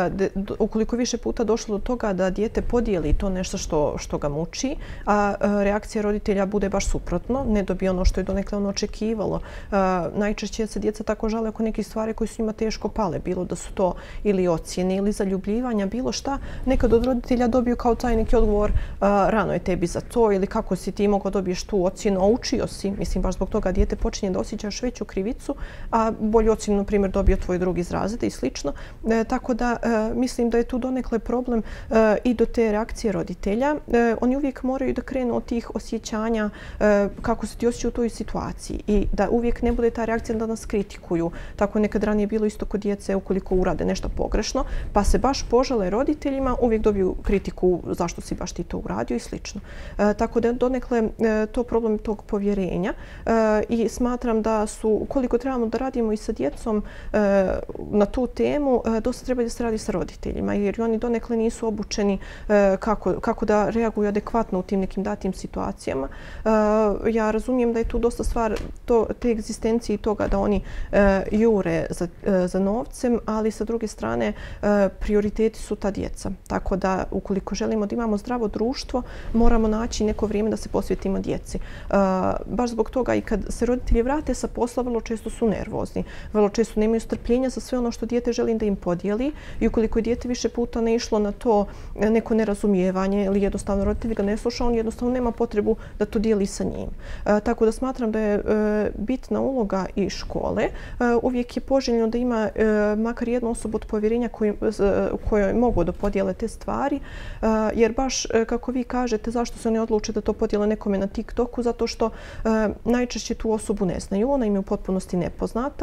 ukoliko više puta došlo do toga da dijete podijeli to nešto što, što ga muči, a reakcija roditelja bude baš suprotno, ne dobije ono što je donekle ono očekivalo. Najčešće se djeca tako žale oko nekih stvari koji su njima teško pale, bilo da su to ili ocjene ili zaljubljivanja, bilo šta. Nekad od roditelja dobiju kao taj neki odgovor rano je tebi za to ili kako si ti mogao dobiješ tu ocjenu, a učio si. Mislim, baš zbog toga dijete počinje da osjećaš veću krivicu, a bolju ocjenu, na primjer, dobio tvoj drugi iz razreda i slično. E, tako da e, mislim da je tu donekle problem e, i do te reakcije roditelja. E, oni uvijek moraju da krenu od tih osjećanja e, kako se ti osjećaju u toj situaciji i da uvijek ne bude ta reakcija da nas kritikuju. Tako nekad ranije bilo isto kod djece ukoliko urade nešto pogrešno, pa se baš požele roditeljima, uvijek dobiju kritiku zašto si baš ti to uradio i slično. E, tako da donekle e, to problem tog povjerenja e, i smatram da su, ukoliko trebamo da radimo i sa djecom e, na tu temu, e, dosta treba da se radi sa roditeljima jer oni donekle nisu obučeni e, kako, kako da reaguju adekvatno u tim nekim datim situacijama. E, ja razumijem da je tu dosta stvar to, te egzistencije i toga da oni e, jure za, e, za novcem, ali sa druge strane e, prioriteti su ta djeca. Tako da ukoliko želimo da imamo zdravo društvo, moramo naći neko vrijeme da se posvetimo djeci. Uh, baš zbog toga i kad se roditelji vrate sa posla, vrlo često su nervozni. Vrlo često nemaju strpljenja za sve ono što dijete želi da im podijeli i ukoliko je dijete više puta ne išlo na to neko nerazumijevanje ili jednostavno roditelj ga ne sluša, on jednostavno nema potrebu da to dijeli sa njim. Uh, tako da smatram da je uh, bitna uloga i škole. Uh, uvijek je poželjno da ima uh, makar jednu osobu od povjerenja koji, uh, kojoj mogu da podijele te stvari, uh, jer baš uh, kako vi kažete, kažete zašto se oni odluče da to podijele nekome na TikToku, zato što najčešće tu osobu ne znaju, ona im je u potpunosti nepoznata,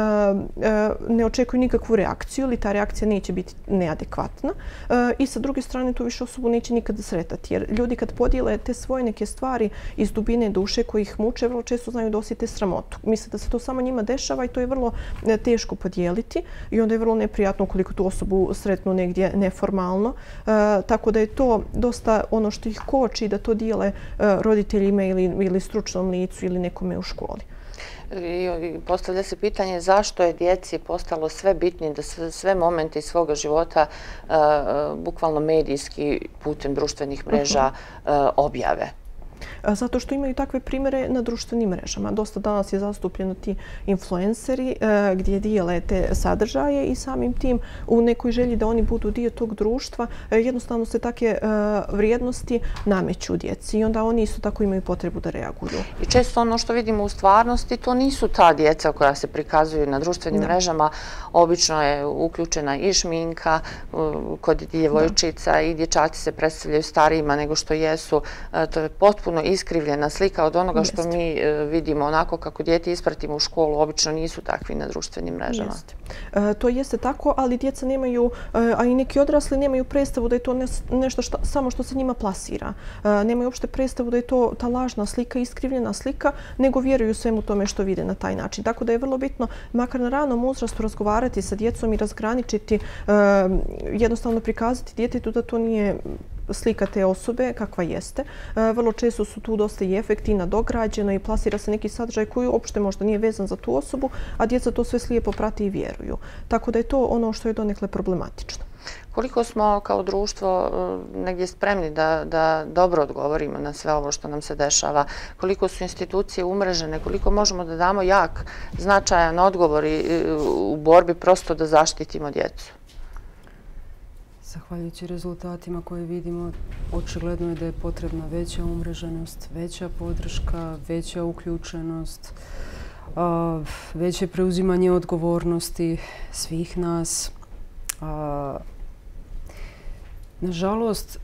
ne očekuju nikakvu reakciju ili ta reakcija neće biti neadekvatna i sa druge strane tu više osobu neće nikada sretati. Jer ljudi kad podijele te svoje neke stvari iz dubine duše koji ih muče, vrlo često znaju da osjete sramotu. Misle da se to samo njima dešava i to je vrlo teško podijeliti i onda je vrlo neprijatno ukoliko tu osobu sretnu negdje neformalno. Tako da je to dosta ono što ih koči da to dijele roditeljima ili, ili stručnom licu ili nekome u školi. I postavlja se pitanje zašto je djeci postalo sve bitnije da sve, sve momente iz svoga života uh, bukvalno medijski putem društvenih mreža uh, objave. Zato što imaju takve primjere na društvenim mrežama. Dosta danas je zastupljeno ti influenceri gdje dijele te sadržaje i samim tim u nekoj želji da oni budu dio tog društva jednostavno se takve vrijednosti nameću djeci i onda oni isto tako imaju potrebu da reaguju. I često ono što vidimo u stvarnosti to nisu ta djeca koja se prikazuju na društvenim da. mrežama. Obično je uključena i šminka kod djevojčica da. i dječaci se predstavljaju starijima nego što jesu. To je potpuno iskrivljena slika od onoga što Jeste. mi vidimo. Onako kako dijete ispratimo u školu, obično nisu takvi na društvenim mrežama. Jeste. E, to jeste tako, ali djeca nemaju, a i neki odrasli nemaju predstavu da je to nešto šta, samo što se njima plasira. E, nemaju uopšte predstavu da je to ta lažna slika, iskrivljena slika, nego vjeruju svemu tome što vide na taj način. Tako da je vrlo bitno, makar na ranom uzrastu, razgovarati sa djecom i razgraničiti, e, jednostavno prikazati djetetu da to nije slika te osobe kakva jeste. Vrlo često su tu dosta i efekti nadograđeno i plasira se neki sadržaj koji uopšte možda nije vezan za tu osobu, a djeca to sve slijepo prati i vjeruju. Tako da je to ono što je donekle problematično. Koliko smo kao društvo negdje spremni da, da dobro odgovorimo na sve ovo što nam se dešava, koliko su institucije umrežene, koliko možemo da damo jak, značajan odgovor u borbi prosto da zaštitimo djecu? Zahvaljujući rezultatima koje vidimo, očigledno je da je potrebna veća umreženost, veća podrška, veća uključenost, veće preuzimanje odgovornosti svih nas. Nažalost,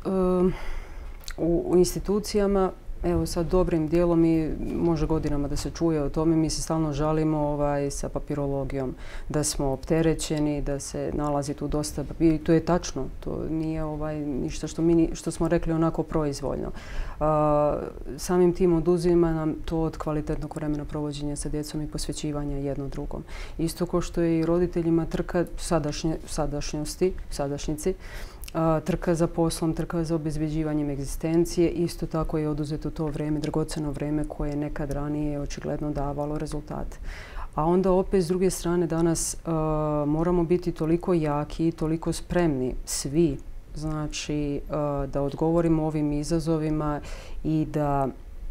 u institucijama, evo sad dobrim dijelom i može godinama da se čuje o tome, mi se stalno žalimo ovaj, sa papirologijom, da smo opterećeni, da se nalazi tu dosta, i to je tačno, to nije ovaj, ništa što, mi, što smo rekli onako proizvoljno. A, samim tim oduzima nam to od kvalitetnog vremena provođenja sa djecom i posvećivanja jedno drugom. Isto kao što je i roditeljima trka sadašnje, sadašnjosti, sadašnjici, trka za poslom, trka za obezbeđivanjem egzistencije. Isto tako je oduzeto to vrijeme, dragoceno vrijeme koje je nekad ranije očigledno davalo rezultate. A onda opet s druge strane danas uh, moramo biti toliko jaki, toliko spremni svi, znači uh, da odgovorimo ovim izazovima i da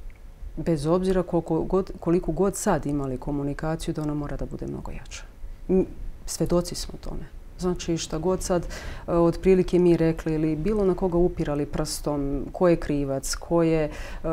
bez obzira koliko god, koliko god sad imali komunikaciju, da ona mora da bude mnogo jača. Svedoci smo tome. Znači šta god sad otprilike mi rekli ili bilo na koga upirali prstom, ko je krivac, ko je,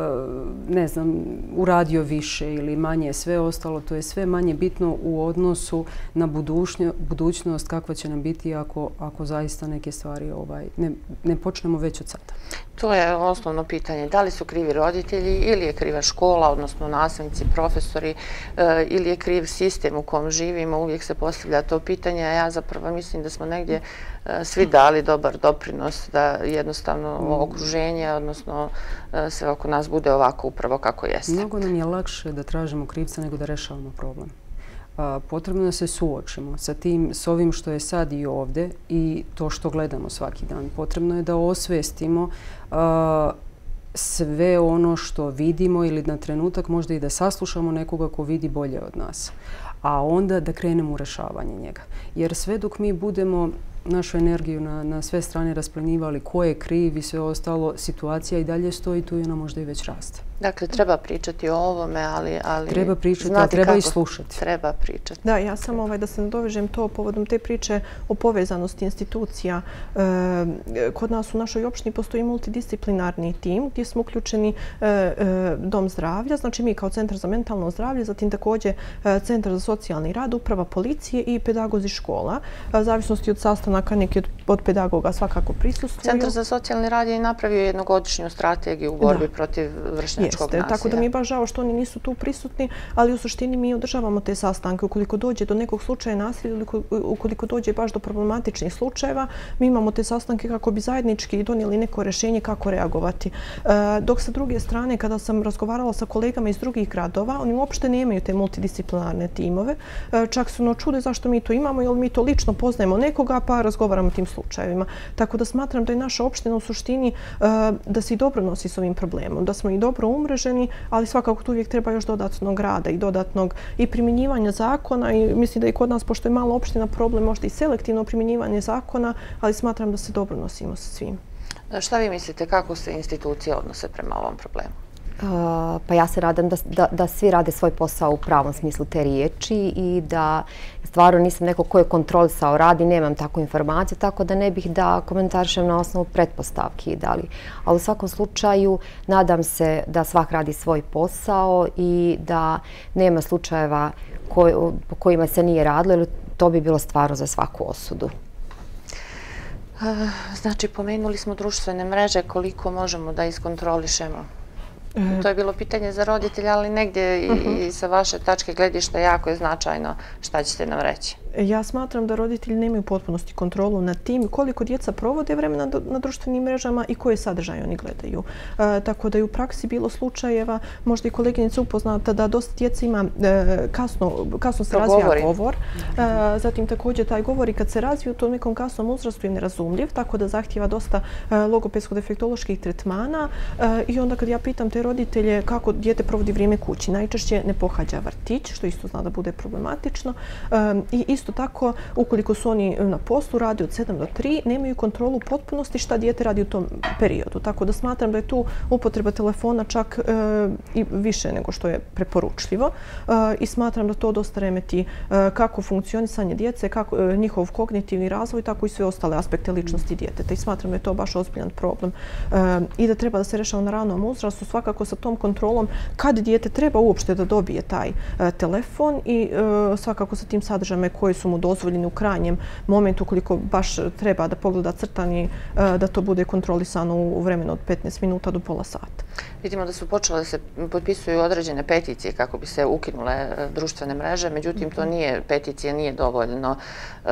ne znam, uradio više ili manje, sve ostalo, to je sve manje bitno u odnosu na budućnost kakva će nam biti ako, ako zaista neke stvari ovaj, ne, ne počnemo već od sada. To je osnovno pitanje. Da li su krivi roditelji ili je kriva škola, odnosno nastavnici, profesori, e, ili je kriv sistem u kom živimo? Uvijek se postavlja to pitanje, a ja zapravo mislim da smo negdje e, svi dali dobar doprinos da jednostavno mm. okruženje, odnosno e, sve oko nas bude ovako upravo kako jeste. Mnogo nam je lakše da tražimo krivca nego da rešavamo problem. A, potrebno da se suočimo sa tim, s ovim što je sad i ovdje i to što gledamo svaki dan. Potrebno je da osvestimo a, sve ono što vidimo ili na trenutak možda i da saslušamo nekoga ko vidi bolje od nas. A onda da krenemo u rešavanje njega. Jer sve dok mi budemo našu energiju na, na sve strane rasplenjivali ko je kriv i sve ostalo, situacija i dalje stoji tu i ona možda i već raste. Dakle, treba pričati o ovome, ali, ali treba pričati, znati a treba kako i slušati. Treba pričati. Da, ja samo ovaj, da se nadovežem to povodom te priče o povezanosti institucija. E, kod nas u našoj opštini postoji multidisciplinarni tim gdje smo uključeni e, e, dom zdravlja, znači mi kao centar za mentalno zdravlje, zatim također e, centar za socijalni rad, uprava policije i pedagozi škola. E, zavisnosti od sastanaka neki od, od pedagoga svakako prisustvuju. Centar za socijalni rad je napravio jednogodišnju strategiju u borbi da. protiv vršnjačkog Jeste, nasilja. Tako da mi je baš žao što oni nisu tu prisutni, ali u suštini mi održavamo te sastanke. Ukoliko dođe do nekog slučaja nasilja ili ukoliko dođe baš do problematičnih slučajeva, mi imamo te sastanke kako bi zajednički donijeli neko rješenje kako reagovati. E, dok sa druge strane, kada sam razgovarala sa kolegama iz drugih gradova, oni uopšte nemaju te multidisciplinarne timove. E, čak su no čude zašto mi to imamo, jer mi to lično poznajemo nekoga pa razgovaramo o tim slučajevima. Tako da smatram da je naša opština u suštini e, da se i dobro nosi s ovim problemom, da smo i dobro umreženi, ali svakako tu uvijek treba još dodatnog rada i dodatnog i primjenjivanja zakona i mislim da i kod nas, pošto je malo opština problem, možda i selektivno primjenjivanje zakona, ali smatram da se dobro nosimo sa svim. Šta vi mislite, kako se institucije odnose prema ovom problemu? Uh, pa ja se nadam da, da, da svi rade svoj posao u pravom smislu te riječi i da stvarno nisam neko ko je kontrolisao rad i nemam takvu informaciju, tako da ne bih da komentarišem na osnovu pretpostavki. Dali. Ali u svakom slučaju nadam se da svak radi svoj posao i da nema slučajeva koj, po kojima se nije radilo, jer to bi bilo stvarno za svaku osudu. Znači, pomenuli smo društvene mreže, koliko možemo da iskontrolišemo? To je bilo pitanje za roditelja, ali negdje i sa vaše tačke gledišta jako je značajno. Šta ćete nam reći? Ja smatram da roditelji nemaju potpunosti kontrolu nad tim koliko djeca provode vremena na društvenim mrežama i koje sadržaje oni gledaju. E, tako da je u praksi bilo slučajeva, možda i koleginica upoznata da dosta djeca ima e, kasno, kasno se razvija govori. govor. E, zatim također taj govor i kad se razvije u tom nekom kasnom uzrastu je nerazumljiv, tako da zahtjeva dosta e, logopedsko-defektoloških tretmana. E, I onda kad ja pitam te roditelje kako dijete provodi vrijeme kući, najčešće ne pohađa vrtić, što isto zna da bude problematično. E, I isto tako, ukoliko su oni na poslu, radi od sedam do tri, nemaju kontrolu potpunosti šta dijete radi u tom periodu. Tako da smatram da je tu upotreba telefona čak e, i više nego što je preporučljivo e, i smatram da to dosta remeti e, kako funkcionisanje djece, kako e, njihov kognitivni razvoj, tako i sve ostale aspekte ličnosti djeteta. I smatram da je to baš ozbiljan problem e, i da treba da se rešava na ranom uzrastu, svakako sa tom kontrolom kad dijete treba uopšte da dobije taj e, telefon i e, svakako sa tim sadržajima koji su mu dozvoljeni u krajnjem momentu, koliko baš treba da pogleda crtani, da to bude kontrolisano u vremenu od petnaest minuta do pola sata. Vidimo da su počele da se potpisuju određene peticije kako bi se ukinule društvene mreže, međutim to nije, peticija nije dovoljno e,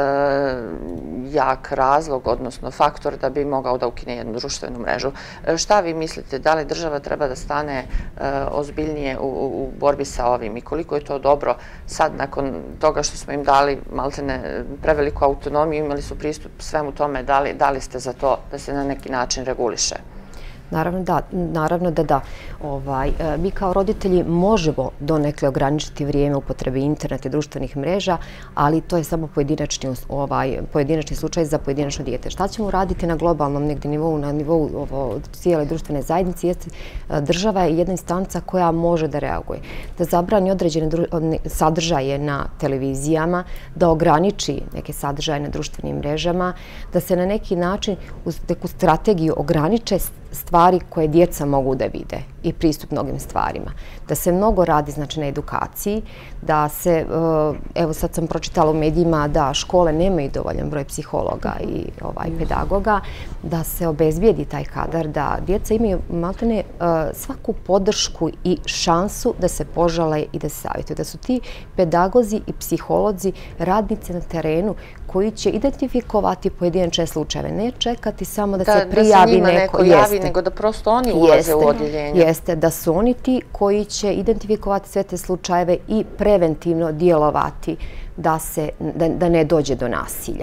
jak razlog, odnosno faktor da bi mogao da ukine jednu društvenu mrežu. E, šta vi mislite, da li država treba da stane e, ozbiljnije u, u borbi sa ovim i koliko je to dobro sad nakon toga što smo im dali maltene preveliku autonomiju, imali su pristup svemu tome, da li, da li ste za to da se na neki način reguliše? Naravno da, naravno da da. Ovaj, mi kao roditelji možemo donekle ograničiti vrijeme upotrebe interneta i društvenih mreža, ali to je samo pojedinačni, ovaj, pojedinačni slučaj za pojedinačno dijete. Šta ćemo raditi na globalnom negdje nivou, na nivou ovo, cijele društvene zajednice, jeste država je jedna instanca koja može da reaguje, da zabrani određene sadržaje na televizijama, da ograniči neke sadržaje na društvenim mrežama, da se na neki način uz neku strategiju ograniče stvari koje djeca mogu da vide i pristup mnogim stvarima. Da se mnogo radi znači na edukaciji, da se, evo sad sam pročitala u medijima da škole nemaju dovoljan broj psihologa i ovaj, pedagoga, da se obezbijedi taj kadar, da djeca imaju maltene svaku podršku i šansu da se požale i da se savjetuju. Da su ti pedagozi i psiholozi radnici na terenu koji će identifikovati pojedinačne slučajeve. Ne čekati samo da, da se prijavi neko. Da se njima neko javi, nego da prosto oni ulaze u odjeljenje. Jeste, da su oni ti koji će identifikovati sve te slučajeve i preventivno djelovati da, se, da, da ne dođe do nasilja.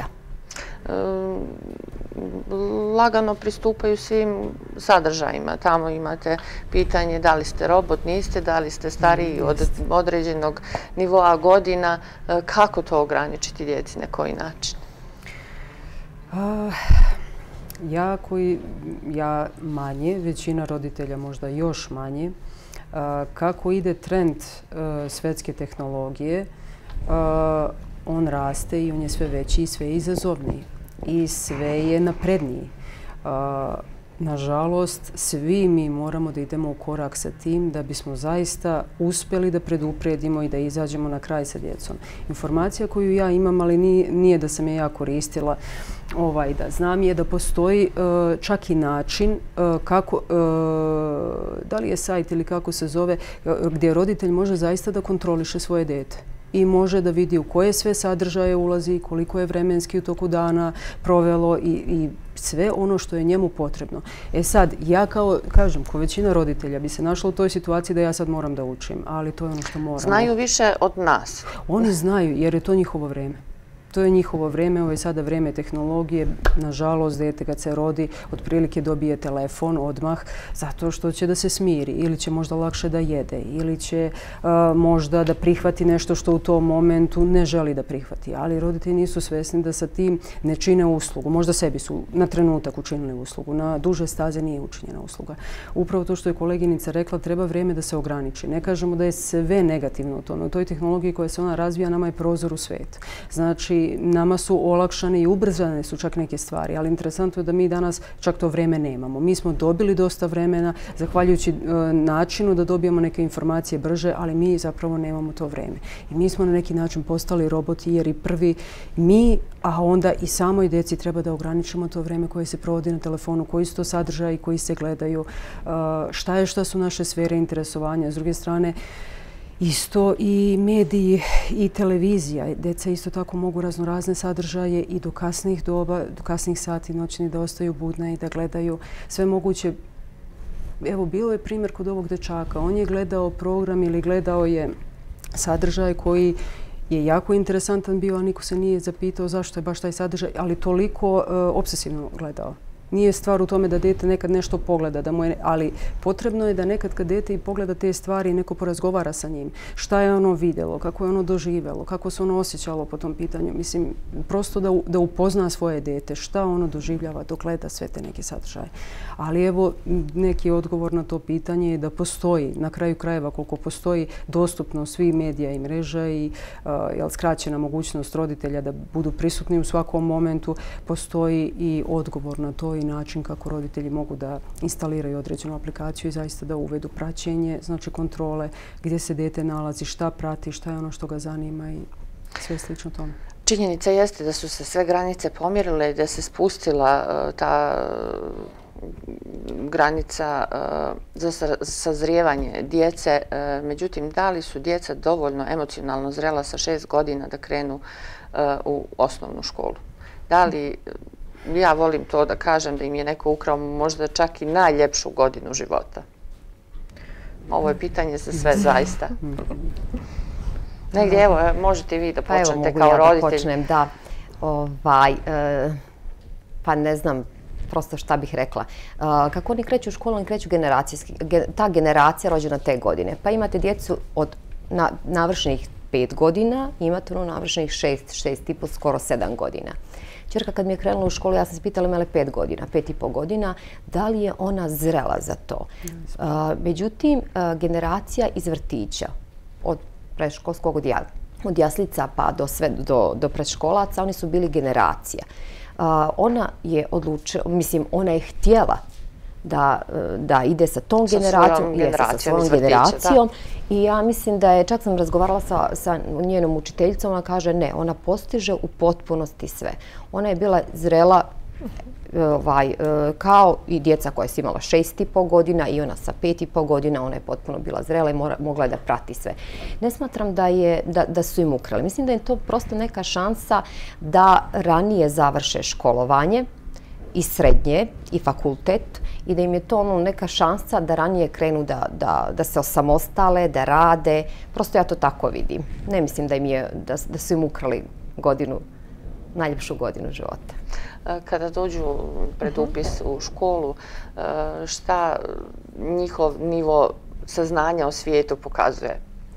Lagano pristupaju svim sadržajima. Tamo imate pitanje da li ste robot, niste, da li ste stariji od određenog nivoa godina. Kako to ograničiti djeci, na koji način? Uh, ja koji, ja manje, većina roditelja možda još manje, Kako ide trend svetske tehnologije, on raste i on je sve veći i sve izazovniji i sve je napredniji. Nažalost, svi mi moramo da idemo u korak sa tim da bismo zaista uspjeli da predupredimo i da izađemo na kraj sa djecom. Informacija koju ja imam, ali nije da sam je ja koristila, ovaj, da znam, je da postoji uh, čak i način uh, kako, uh, da li je sajt ili kako se zove, uh, gdje roditelj može zaista da kontroliše svoje dete i može da vidi u koje sve sadržaje ulazi, koliko je vremenski u toku dana provelo i, i sve ono što je njemu potrebno. E sad, ja kao, kažem, ko većina roditelja bi se našla u toj situaciji da ja sad moram da učim, ali to je ono što moramo. Znaju više od nas. Oni znaju jer je to njihovo vreme. To je njihovo vreme, ovo je sada vreme tehnologije. Nažalost, dete kad se rodi, otprilike dobije telefon odmah zato što će da se smiri ili će možda lakše da jede ili će uh, možda da prihvati nešto što u tom momentu ne želi da prihvati. Ali roditelji nisu svesni da sa tim ne čine uslugu. Možda sebi su na trenutak učinili uslugu, na duže staze nije učinjena usluga. Upravo to što je koleginica rekla, treba vrijeme da se ograniči. Ne kažemo da je sve negativno u tome. U toj tehnologiji koja se ona razvija, nama je prozor u svijet. Znači, nama su olakšane i ubrzane su čak neke stvari, ali interesantno je da mi danas čak to vrijeme nemamo. Mi smo dobili dosta vremena, zahvaljujući e, načinu da dobijemo neke informacije brže, ali mi zapravo nemamo to vrijeme. I mi smo na neki način postali roboti jer i prvi mi, a onda i samoj djeci treba da ograničimo to vrijeme koje se provodi na telefonu, koji su to sadržaji koji se gledaju, e, šta je šta su naše sfere interesovanja. S druge strane, isto i mediji i televizija. Djeca isto tako mogu raznorazne sadržaje i do kasnih doba, do kasnih sati noćni da ostaju budna i da gledaju sve moguće. Evo, bilo je primjer kod ovog dečaka. On je gledao program ili gledao je sadržaj koji je jako interesantan bio, a niko se nije zapitao zašto je baš taj sadržaj, ali toliko uh, obsesivno gledao. Nije stvar u tome da dete nekad nešto pogleda, da mu je, ali potrebno je da nekad kad dete i pogleda te stvari neko porazgovara sa njim. Šta je ono vidjelo, kako je ono doživjelo, kako se ono osjećalo po tom pitanju. Mislim, prosto da, da upozna svoje dete, šta ono doživljava dok gleda sve te neke sadržaje. Ali evo, neki odgovor na to pitanje je da postoji, na kraju krajeva koliko postoji dostupno svih medija i mreža i uh, jel, skraćena mogućnost roditelja da budu prisutni u svakom momentu, postoji i odgovor na to i način kako roditelji mogu da instaliraju određenu aplikaciju i zaista da uvedu praćenje, znači kontrole, gdje se dete nalazi, šta prati, šta je ono što ga zanima i sve slično tome. Činjenica jeste da su se sve granice pomjerile i da se spustila uh, ta uh, granica uh, za sazrijevanje djece. Uh, međutim, da li su djeca dovoljno emocionalno zrela sa šest godina da krenu uh, u osnovnu školu? Da li ja volim to da kažem da im je neko ukrao možda čak i najljepšu godinu života. Ovo je pitanje za sve zaista. Negdje, evo, možete i vi da počnete pa kao ja roditelj. Da počnem, da. Ovaj, e, pa ne znam prosto šta bih rekla. E, kako oni kreću u školu, oni kreću generacijski. Ta generacija rođena te godine. Pa imate djecu od na, navršenih pet godina, imate ono navršenih šest, šest i po, skoro sedam godina. Čerka kad mi je krenula u školu, ja sam se pitala imala pet godina, pet i po godina, da li je ona zrela za to. Uh, međutim, uh, generacija iz vrtića, od predškolskog, od, ja, od jaslica pa do, sve, do, do predškolaca, oni su bili generacija. Uh, ona je odlučila, mislim, ona je htjela da, da ide sa tom sa generacijom, svojom generacijom, sa svojom generacijom. I ja mislim da je, čak sam razgovarala sa, sa njenom učiteljicom, ona kaže ne, ona postiže u potpunosti sve. Ona je bila zrela ovaj, kao i djeca koja su imala šest i po godina i ona sa pet i po godina, ona je potpuno bila zrela i mora, mogla je da prati sve. Ne smatram da, je, da, da su im ukrali. Mislim da je to prosto neka šansa da ranije završe školovanje i srednje i fakultet i da im je to ono neka šansa da ranije krenu da, da, da se osamostale, da rade. Prosto ja to tako vidim. Ne mislim da, im je, da, da su im ukrali godinu, najljepšu godinu života. Kada dođu pred upis u školu, šta njihov nivo saznanja o svijetu pokazuje?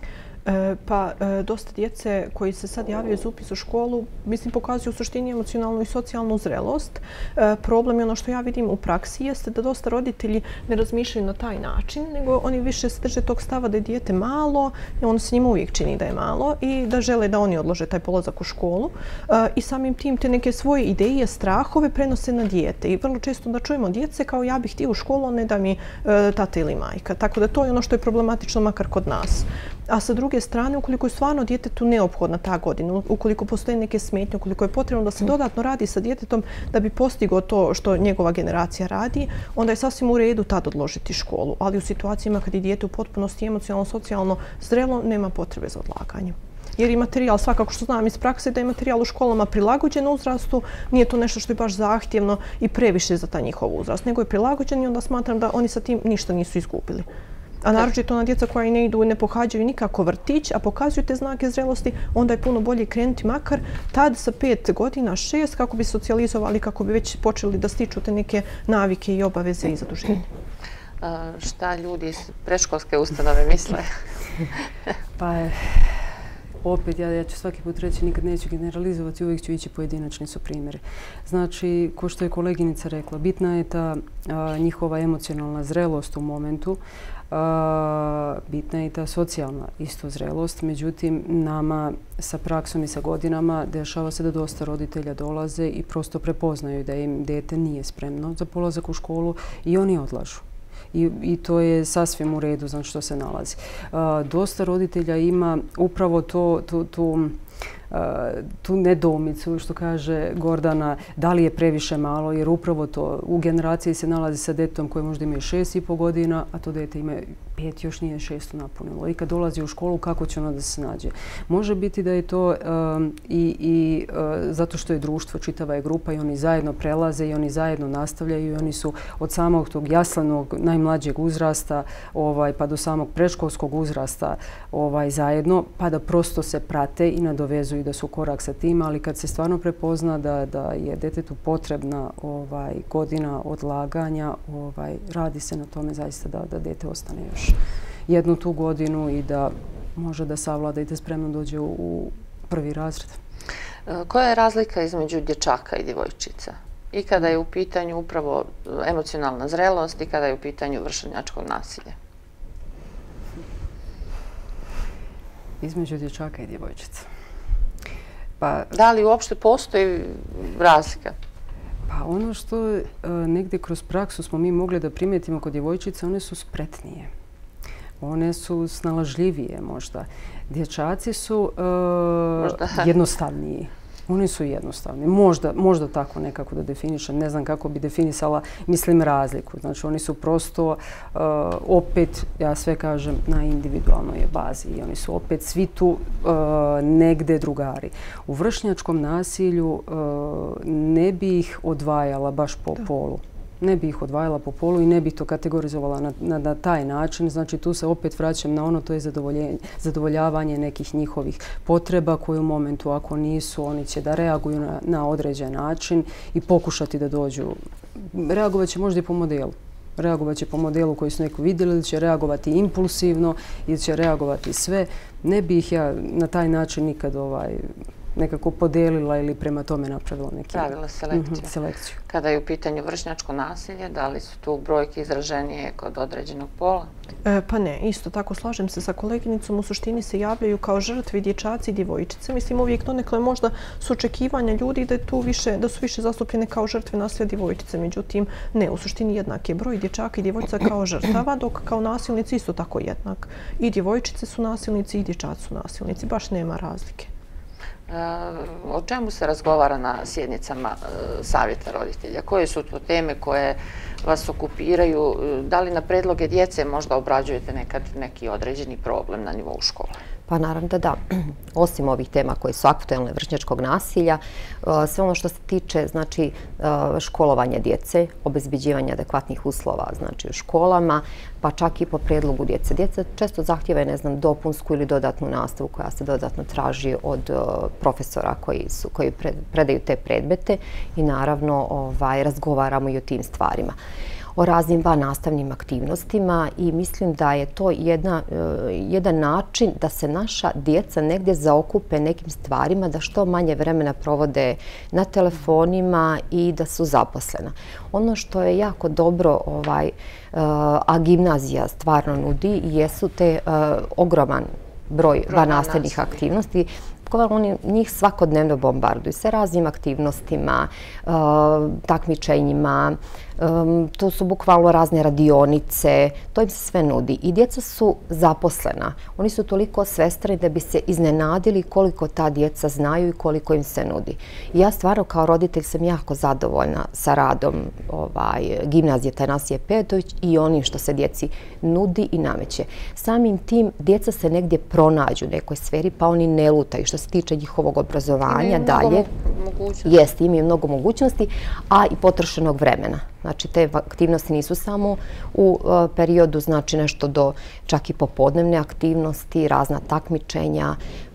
Pa dosta djece koji se sad javljaju za upis u školu, mislim, pokazuju u suštini emocionalnu i socijalnu zrelost. Problem je ono što ja vidim u praksi jeste da dosta roditelji ne razmišljaju na taj način, nego oni više se drže tog stava da je dijete malo i ono se njima uvijek čini da je malo i da žele da oni odlože taj polazak u školu i samim tim te neke svoje ideje, strahove prenose na dijete. I vrlo često da čujemo djece kao ja bih htio u školu, ne da mi tata ili majka. Tako da to je ono što je problematično makar kod nas. A sa druge strane, ukoliko je stvarno djetetu neophodna ta godina, ukoliko postoje neke smetnje, ukoliko je potrebno da se dodatno radi sa djetetom da bi postigao to što njegova generacija radi, onda je sasvim u redu tad odložiti školu. Ali u situacijama kad je dijete u potpunosti emocionalno, socijalno zrelo, nema potrebe za odlaganjem. Jer i materijal, svakako što znam iz prakse, da je materijal u školama prilagođen uzrastu, nije to nešto što je baš zahtjevno i previše za taj njihov uzrast, nego je prilagođen i onda smatram da oni sa tim ništa nisu izgubili. A naročito na djeca koja i ne idu, ne pohađaju nikako vrtić, a pokazuju te znake zrelosti, onda je puno bolje krenuti makar tad sa pet godina, šest, kako bi socijalizovali, kako bi već počeli da stiču te neke navike i obaveze i zaduženje. Šta ljudi iz predškolske ustanove misle? Pa opet, ja, ja ću svaki put reći, nikad neću generalizovati, uvijek ću ići pojedinačni su primjeri. Znači, ko što je koleginica rekla, bitna je ta a, njihova emocionalna zrelost u momentu, a, bitna je i ta socijalna isto zrelost, međutim, nama sa praksom i sa godinama dešava se da dosta roditelja dolaze i prosto prepoznaju da im dijete nije spremno za polazak u školu i oni odlažu. I, i to je sasvim u redu, znači što se nalazi. A, dosta roditelja ima upravo to, tu, tu, a, tu nedoumicu, što kaže Gordana, da li je previše malo, jer upravo to u generaciji se nalazi sa detetom koje možda ima šest i po godina, a to dete ima pet, još nije šestu napunilo. I kad dolazi u školu, kako će ono da se nađe? Može biti da je to um, i, i uh, zato što je društvo, čitava je grupa i oni zajedno prelaze i oni zajedno nastavljaju i oni su od samog tog jaslenog, najmlađeg uzrasta ovaj, pa do samog predškolskog uzrasta ovaj, zajedno, pa da prosto se prate i nadovezuju da su korak sa tim, ali kad se stvarno prepozna da, da je detetu potrebna ovaj, godina odlaganja, ovaj, radi se na tome zaista da, da dete ostane još jednu tu godinu i da može da savlada i da spremno dođe u prvi razred. Koja je razlika između dječaka i djevojčica? I kada je u pitanju upravo emocionalna zrelost i kada je u pitanju vršnjačkog nasilja? Između dječaka i djevojčica. Pa, da li uopšte postoji razlika? Pa ono što e, negdje kroz praksu smo mi mogli da primijetimo kod djevojčica, one su spretnije. One su snalažljivije možda. Dječaci su e, jednostavniji. Oni su jednostavni. Možda, možda tako nekako da definišem. Ne znam kako bi definisala, mislim, razliku. Znači, oni su prosto, uh, opet, ja sve kažem, na individualnoj bazi. I oni su opet svi tu uh, negde drugari. U vršnjačkom nasilju uh, ne bi ih odvajala baš po da. polu. Ne bi ih odvajala po polu i ne bi to kategorizovala na, na, na taj način. Znači, tu se opet vraćam na ono, to je zadovoljavanje nekih njihovih potreba koje u momentu, ako nisu, oni će da reaguju na, na određen način i pokušati da dođu. Reagovat će možda i po modelu. Reagovat će po modelu koji su neko vidjeli, ili će reagovati impulsivno, ili će reagovati sve. Ne bi ih ja na taj način nikad ovaj... nekako podelila ili prema tome napravila neki... Pravila selekciju. Mm-hmm, selekciju. Kada je u pitanju vršnjačko nasilje, da li su tu brojke izraženije kod određenog pola? E, pa ne, isto tako slažem se sa koleginicom. U suštini se javljaju kao žrtvi dječaci i djevojčice. Mislim, uvijek donekle možda su očekivanja ljudi da, je tu više, da su više zastupljene kao žrtve nasilja djevojčice. Međutim, ne, u suštini jednak je broj dječaka i djevojčica kao žrtava, dok kao nasilnici isto tako jednak. I djevojčice su nasilnici i dječaci su nasilnici. Baš nema razlike. O čemu se razgovara na sjednicama savjeta roditelja? Koje su to teme koje vas okupiraju? Da li na predloge djece možda obrađujete nekad neki određeni problem na nivou škole? Pa naravno da da. Osim ovih tema koje su aktuelne vršnjačkog nasilja, sve ono što se tiče znači, školovanja djece, obezbeđivanja adekvatnih uslova znači, u školama, pa čak i po predlogu djece. Djeca često zahtijevaju, ne znam, dopunsku ili dodatnu nastavu koja se dodatno traži od profesora koji, su, koji predaju te predmete i naravno ovaj, razgovaramo i o tim stvarima. o raznim vannastavnim aktivnostima i mislim da je to jedna, jedan način da se naša djeca negdje zaokupe nekim stvarima, da što manje vremena provode na telefonima i da su zaposlena. Ono što je jako dobro, ovaj, a gimnazija stvarno nudi, jesu te ogroman broj vannastavnih aktivnosti. Oni njih svakodnevno bombarduju sa raznim aktivnostima, takmičenjima, tu su bukvalno razne radionice, to im se sve nudi. I djeca su zaposlena. Oni su toliko svestrani da bi se iznenadili koliko ta djeca znaju i koliko im se nudi. I ja stvarno kao roditelj sam jako zadovoljna sa radom ovaj, gimnazije Tanasije Pejović i onim što se djeci nudi i nameće. Samim tim djeca se negdje pronađu u nekoj sferi pa oni ne lutaju što se tiče njihovog obrazovanja dalje. Jeste, imaju mnogo mogućnosti, a i potrošenog vremena. Znači, te aktivnosti nisu samo u periodu, znači nešto do čak i popodnevne aktivnosti, razna takmičenja.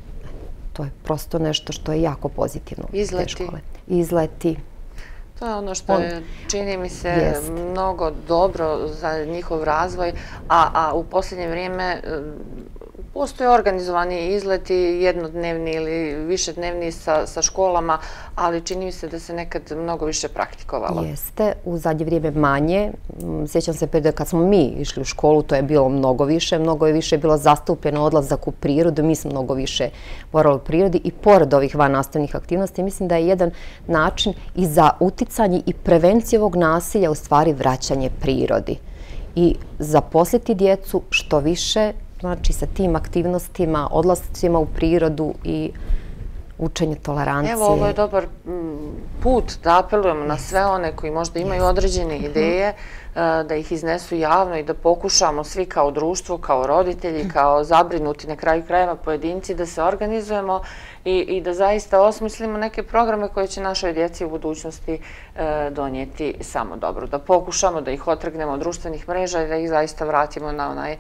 To je prosto nešto što je jako pozitivno. Izleti. Izleti. To je ono što je, čini mi se, mnogo dobro za njihov razvoj, a u posljednje vrijeme postoje organizovani izleti jednodnevni ili višednevni sa školama, ali čini mi se da se nekad mnogo više praktikovalo. Jeste, u zadnje vrijeme manje. Sjećam se da kad smo mi išli u školu, to je bilo mnogo više. Mnogo je više bilo zastupljeno odlazak u prirodu. Mi smo mnogo više morali u prirodi i pored ovih vannastavnih aktivnosti. Mislim da je jedan način i za uticanje i prevenciju ovog nasilja u stvari vraćanje prirodi. I zaposliti djecu što više, znači sa tim aktivnostima, odlascima u prirodu i učenje tolerancije. Evo, ovo je dobar put da apelujemo na sve one koji možda imaju određene ideje, da ih iznesu javno i da pokušamo svi kao društvo, kao roditelji, kao zabrinuti na kraju krajeva pojedinci da se organizujemo i da zaista osmislimo neke programe koje će našoj djeci u budućnosti donijeti samo dobro. Da pokušamo da ih otrgnemo od društvenih mreža i da ih zaista vratimo na onaj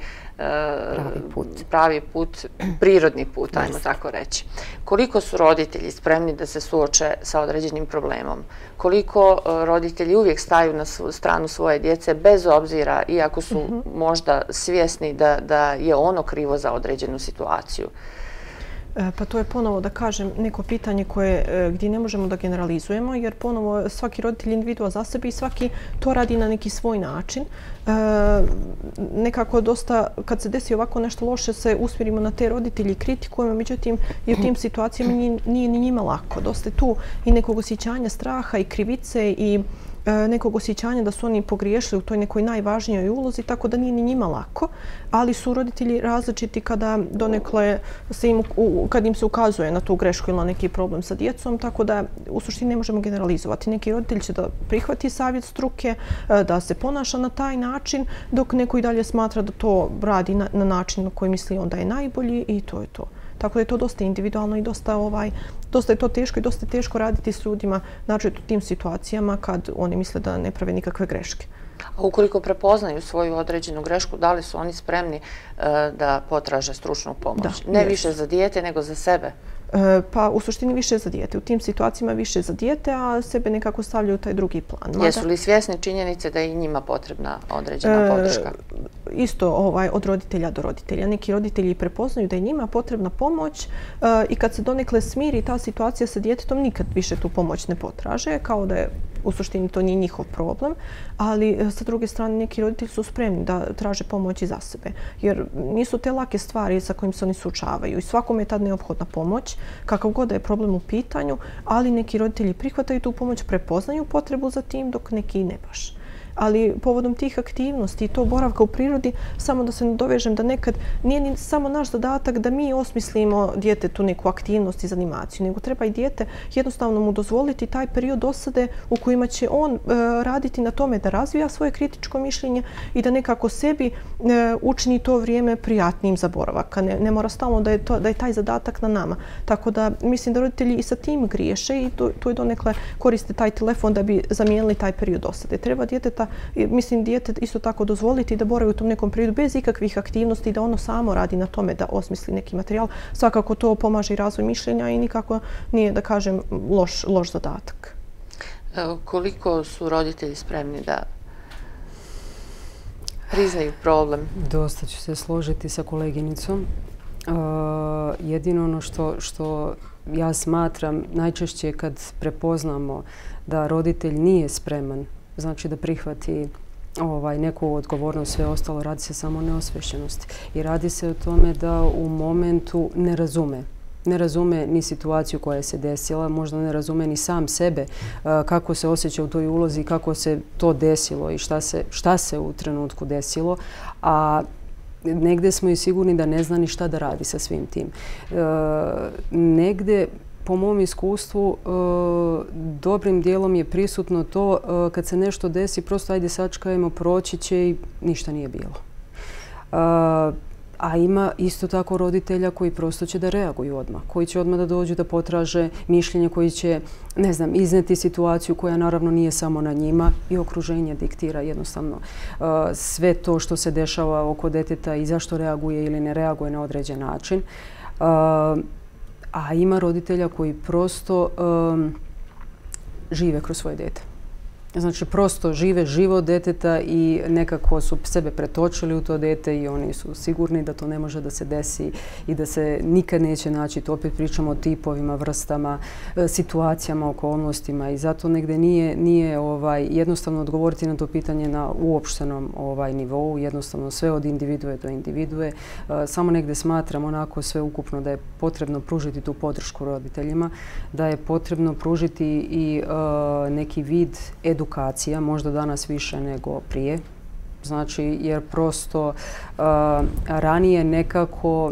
pravi put, prirodni put, ajmo tako reći. Koliko su roditelji spremni da se suoče sa određenim problemom? Koliko roditelji uvijek staju na stranu svoje djece bez obzira, iako su možda svjesni da je ono krivo za određenu situaciju? Pa to je ponovo, da kažem, neko pitanje gdje ne možemo da generalizujemo, jer ponovo svaki roditelj je individual za sebe i svaki to radi na neki svoj način. Nekako dosta, kad se desi ovako nešto loše, se usmjerimo na te roditelji i kritikujemo, međutim i u tim situacijama nije ni njima lako. Dosta je tu i nekog osjećanja straha i krivice i nekog osjećanja da su oni pogriješili u toj nekoj najvažnijoj ulozi, tako da nije ni njima lako, ali su roditelji različiti kada donekle se im, kad im se ukazuje na tu grešku ili na neki problem sa djecom, tako da u suštini ne možemo generalizovati. Neki roditelj će da prihvati savjet struke, da se ponaša na taj način, dok neko i dalje smatra da to radi na, na način na koji misli on da je najbolji i to je to. Tako da je to dosta individualno i dosta, ovaj, dosta je to teško i dosta je teško raditi s ljudima, znači u tim situacijama kad oni misle da ne prave nikakve greške. A ukoliko prepoznaju svoju određenu grešku, da li su oni spremni da potraže stručnu pomoć? Ne više za dijete, nego za sebe? Pa u suštini više za dijete. U tim situacijama više za dijete, a sebe nekako stavljaju u taj drugi plan. Jesu li svjesni činjenice da je i njima potrebna određena podrška? Isto od roditelja do roditelja. Neki roditelji prepoznaju da je njima potrebna pomoć i kad se donekle smiri ta situacija sa djetetom, nikad više tu pomoć ne potraže, kao da je u suštini to nije njihov problem, ali sa druge strane neki roditelji su spremni da traže pomoć i za sebe. Jer nisu te lake stvari sa kojim se oni suočavaju i svakome je tad neophodna pomoć, kakav god da je problem u pitanju, ali neki roditelji prihvataju tu pomoć, prepoznaju potrebu za tim, dok neki ne baš. Ali povodom tih aktivnosti i to boravka u prirodi, samo da se nadovežem da nekad nije ni samo naš zadatak da mi osmislimo djetetu neku aktivnost i animaciju, nego treba i dijete jednostavno mu dozvoliti taj period dosade u kojima će on e, raditi na tome da razvija svoje kritičko mišljenje i da nekako sebi e, učini to vrijeme prijatnijim za boravak. Ne, ne mora stalno da je, to, da je taj zadatak na nama. Tako da mislim da roditelji i sa tim griješe i to, to je donekle koriste taj telefon da bi zamijenili taj period dosade. Treba djeteta mislim dijete isto tako dozvoliti da boravi u tom nekom periodu bez ikakvih aktivnosti, da ono samo radi na tome da osmisli neki materijal. Svakako to pomaže i razvoj mišljenja i nikako nije, da kažem, loš, loš zadatak. Koliko su roditelji spremni da priznaju problem. Dosta ću se složiti sa koleginicom. Jedino ono što ja smatram najčešće kad prepoznamo da roditelj nije spreman, znači da prihvati neku odgovornost, sve ostalo, radi se samo o neosvešćenosti. I radi se o tome da u momentu ne razume. Ne razume ni situaciju koja se desila, možda ne razume ni sam sebe, kako se osjeća u toj ulozi, kako se to desilo i šta se u trenutku desilo. A negdje smo i sigurni da ne zna ni šta da radi sa svim tim. Negdje, po mom iskustvu, dobrim dijelom je prisutno to kad se nešto desi, prosto ajde sačekajmo, proći će i ništa nije bilo. A ima isto tako roditelja koji prosto će da reaguju odmah, koji će odmah da dođu da potraže mišljenje, koji će, ne znam, izneti situaciju koja naravno nije samo na njima i okruženje diktira jednostavno sve to što se dešava oko deteta i zašto reaguje ili ne reaguje na određen način. A ima roditelja koji prosto žive kroz svoje dete. Znači, prosto žive život deteta i nekako su sebe pretočili u to dete i oni su sigurni da to ne može da se desi i da se nikad neće naći. To opet pričamo o tipovima, vrstama, situacijama, okolnostima i zato negdje nije jednostavno odgovoriti na to pitanje na uopštenom nivou, jednostavno sve od individue do individue. Samo negdje smatram onako sve ukupno da je potrebno pružiti tu podršku roditeljima, da je potrebno pružiti i neki vid edukacije, edukacija, možda danas više nego prije. Znači, jer prosto ranije nekako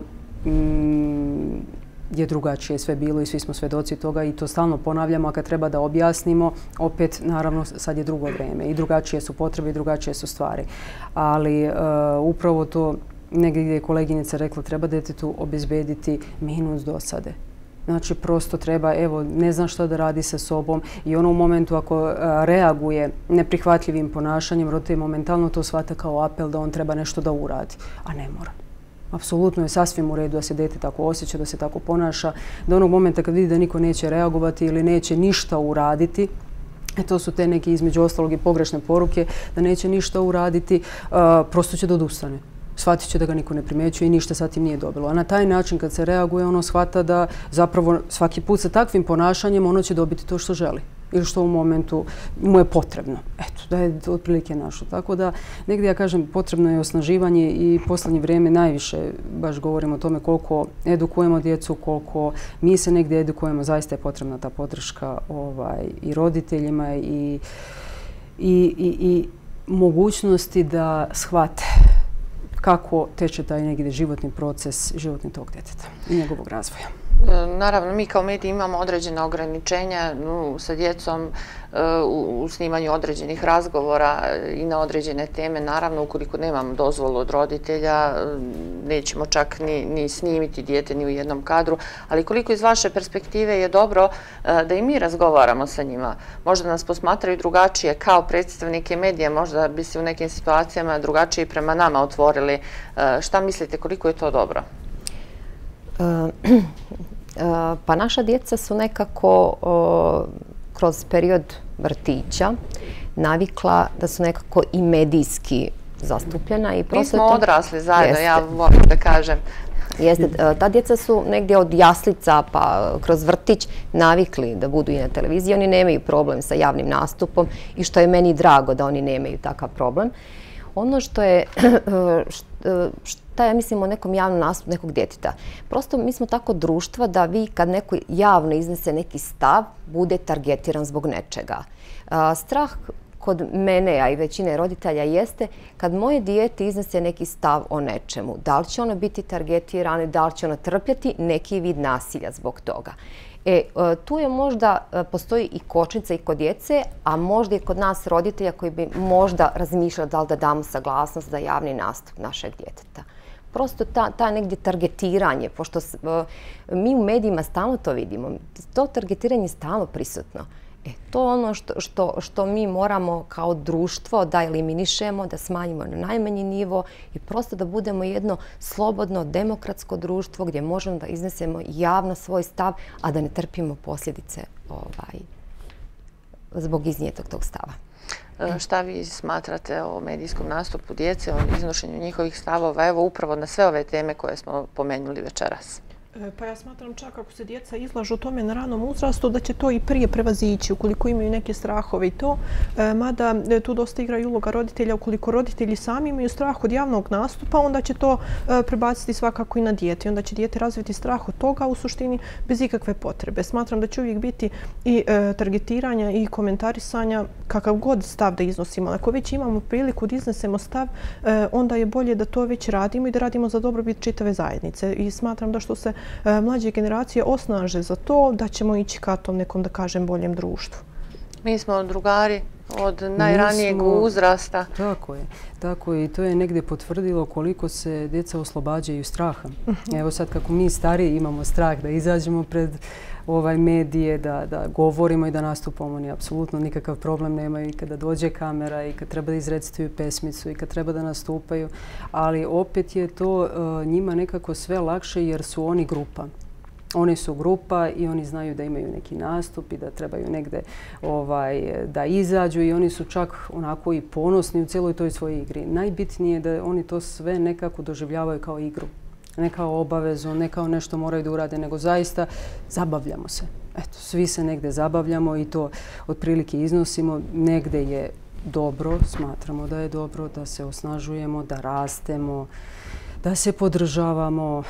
je drugačije sve bilo i svi smo svedoci toga i to stalno ponavljamo, a kad treba da objasnimo, opet, naravno, sad je drugo vrijeme i drugačije su potrebe i drugačije su stvari. Ali upravo to, negdje gdje je koleginica rekla, treba detetu obezbediti minus dosade. Znači, prosto treba, evo, ne znam šta da radi sa sobom i ono u momentu ako reaguje neprihvatljivim ponašanjem, roditelj momentalno to shvata kao apel da on treba nešto da uradi, a ne mora. Apsolutno je sasvim u redu da se dete tako osjeća, da se tako ponaša, da onog momenta kad vidi da niko neće reagovati ili neće ništa uraditi, e to su te neke između ostalog i pogrešne poruke, da neće ništa uraditi, prosto će da odustane. Shvatit će da ga niko ne primećuje i ništa sa tim nije dobilo. A na taj način kad se reaguje, ono shvata da zapravo svaki put sa takvim ponašanjem ono će dobiti to što želi ili što u momentu mu je potrebno. Eto, da je otprilike našo. Tako da, negdje ja kažem, potrebno je osnaživanje i poslednje vrijeme najviše baš govorimo o tome koliko edukujemo djecu, koliko mi se negdje edukujemo, zaista je potrebna ta podrška i roditeljima i i mogućnosti da shvate kako teče taj negdje životni proces, životni tok djeteta i njegovog razvoja. Naravno, mi kao mediji imamo određena ograničenja sa djecom u snimanju određenih razgovora i na određene teme. Naravno, ukoliko nemamo dozvolu od roditelja, nećemo čak ni snimiti dijete ni u jednom kadru, ali koliko iz vaše perspektive je dobro da i mi razgovaramo sa njima. Možda nas posmatraju drugačije kao predstavnike medija, možda bi se u nekim situacijama drugačije prema nama otvorili. Šta mislite, koliko je to dobro? Pa naša djeca su nekako kroz period vrtića navikla da su nekako i medijski zastupljena. Mi smo odrasli zajedno, ja volim da kažem. Jeste, ta djeca su negdje od jaslica pa kroz vrtić navikli da budu i na televiziji. Oni nemaju problem sa javnim nastupom i što je meni drago da oni nemaju takav problem. Ono što je, šta ja mislim o nekom javnom nastupu nekog djeteta. Prosto mi smo tako društva da vi kad neko javno iznese neki stav, bude targetiran zbog nečega. Strah kod mene, a i većine roditelja, jeste kad moje dijete iznese neki stav o nečemu. Da li će ono biti targetirano, da li će ono trpjeti neki vid nasilja zbog toga. E, tu je možda, postoji i kočnica i kod djece, a možda i kod nas roditelja koji bi možda razmišljali da li da damo saglasnost za javni nastup našeg djeteta. Prosto ta negdje targetiranje, pošto mi u medijima stalno to vidimo, to targetiranje je stalno prisutno. E, to je ono što mi moramo kao društvo da eliminišemo, da smanjimo na najmanji nivo i prosto da budemo jedno slobodno, demokratsko društvo gdje možemo da iznesemo javno svoj stav, a da ne trpimo posljedice zbog iznijetog tog stava. Šta vi smatrate o medijskom nastupu djece, o iznošenju njihovih stavova, evo upravo na sve ove teme koje smo pomenuli večeras? Pa ja smatram čak ako se djeca izlažu tome na ranom uzrastu da će to i prije prevazići ukoliko imaju neke strahove i to. Mada tu dosta igra i uloga roditelja. Ukoliko roditelji sami imaju strah od javnog nastupa, onda će to prebaciti svakako i na dijete. Onda će dijete razviti strah od toga u suštini bez ikakve potrebe. Smatram da će uvijek biti i targetiranja i komentarisanja kakav god stav da iznosimo. Ako već imamo priliku da iznesemo stav, onda je bolje da to već radimo i da radimo za dobrobit čitave zajednice. I smatram da što se mlađe generacije osnaže za to da ćemo ići ka tom nekom, da kažem, boljem društvu. Mi smo drugari od najranijeg smo, uzrasta. Tako je. Tako je. I to je negdje potvrdilo koliko se djeca oslobađaju straha. Uh-huh. Evo sad kako mi stariji imamo strah da izađemo pred ovaj medije, da, da govorimo i da nastupamo. Oni apsolutno nikakav problem nemaju i kada dođe kamera i kad treba da izrecituju pesmicu i kad treba da nastupaju. Ali opet je to uh, njima nekako sve lakše jer su oni grupa. Oni su grupa i oni znaju da imaju neki nastup i da trebaju negde ovaj, da izađu i oni su čak onako i ponosni u cijeloj toj svojoj igri. Najbitnije je da oni to sve nekako doživljavaju kao igru. Ne kao obavezu, ne kao nešto moraju da urade, nego zaista zabavljamo se. Eto, svi se negde zabavljamo i to otprilike iznosimo. Negde je dobro, smatramo da je dobro, da se osnažujemo, da rastemo, da se podržavamo,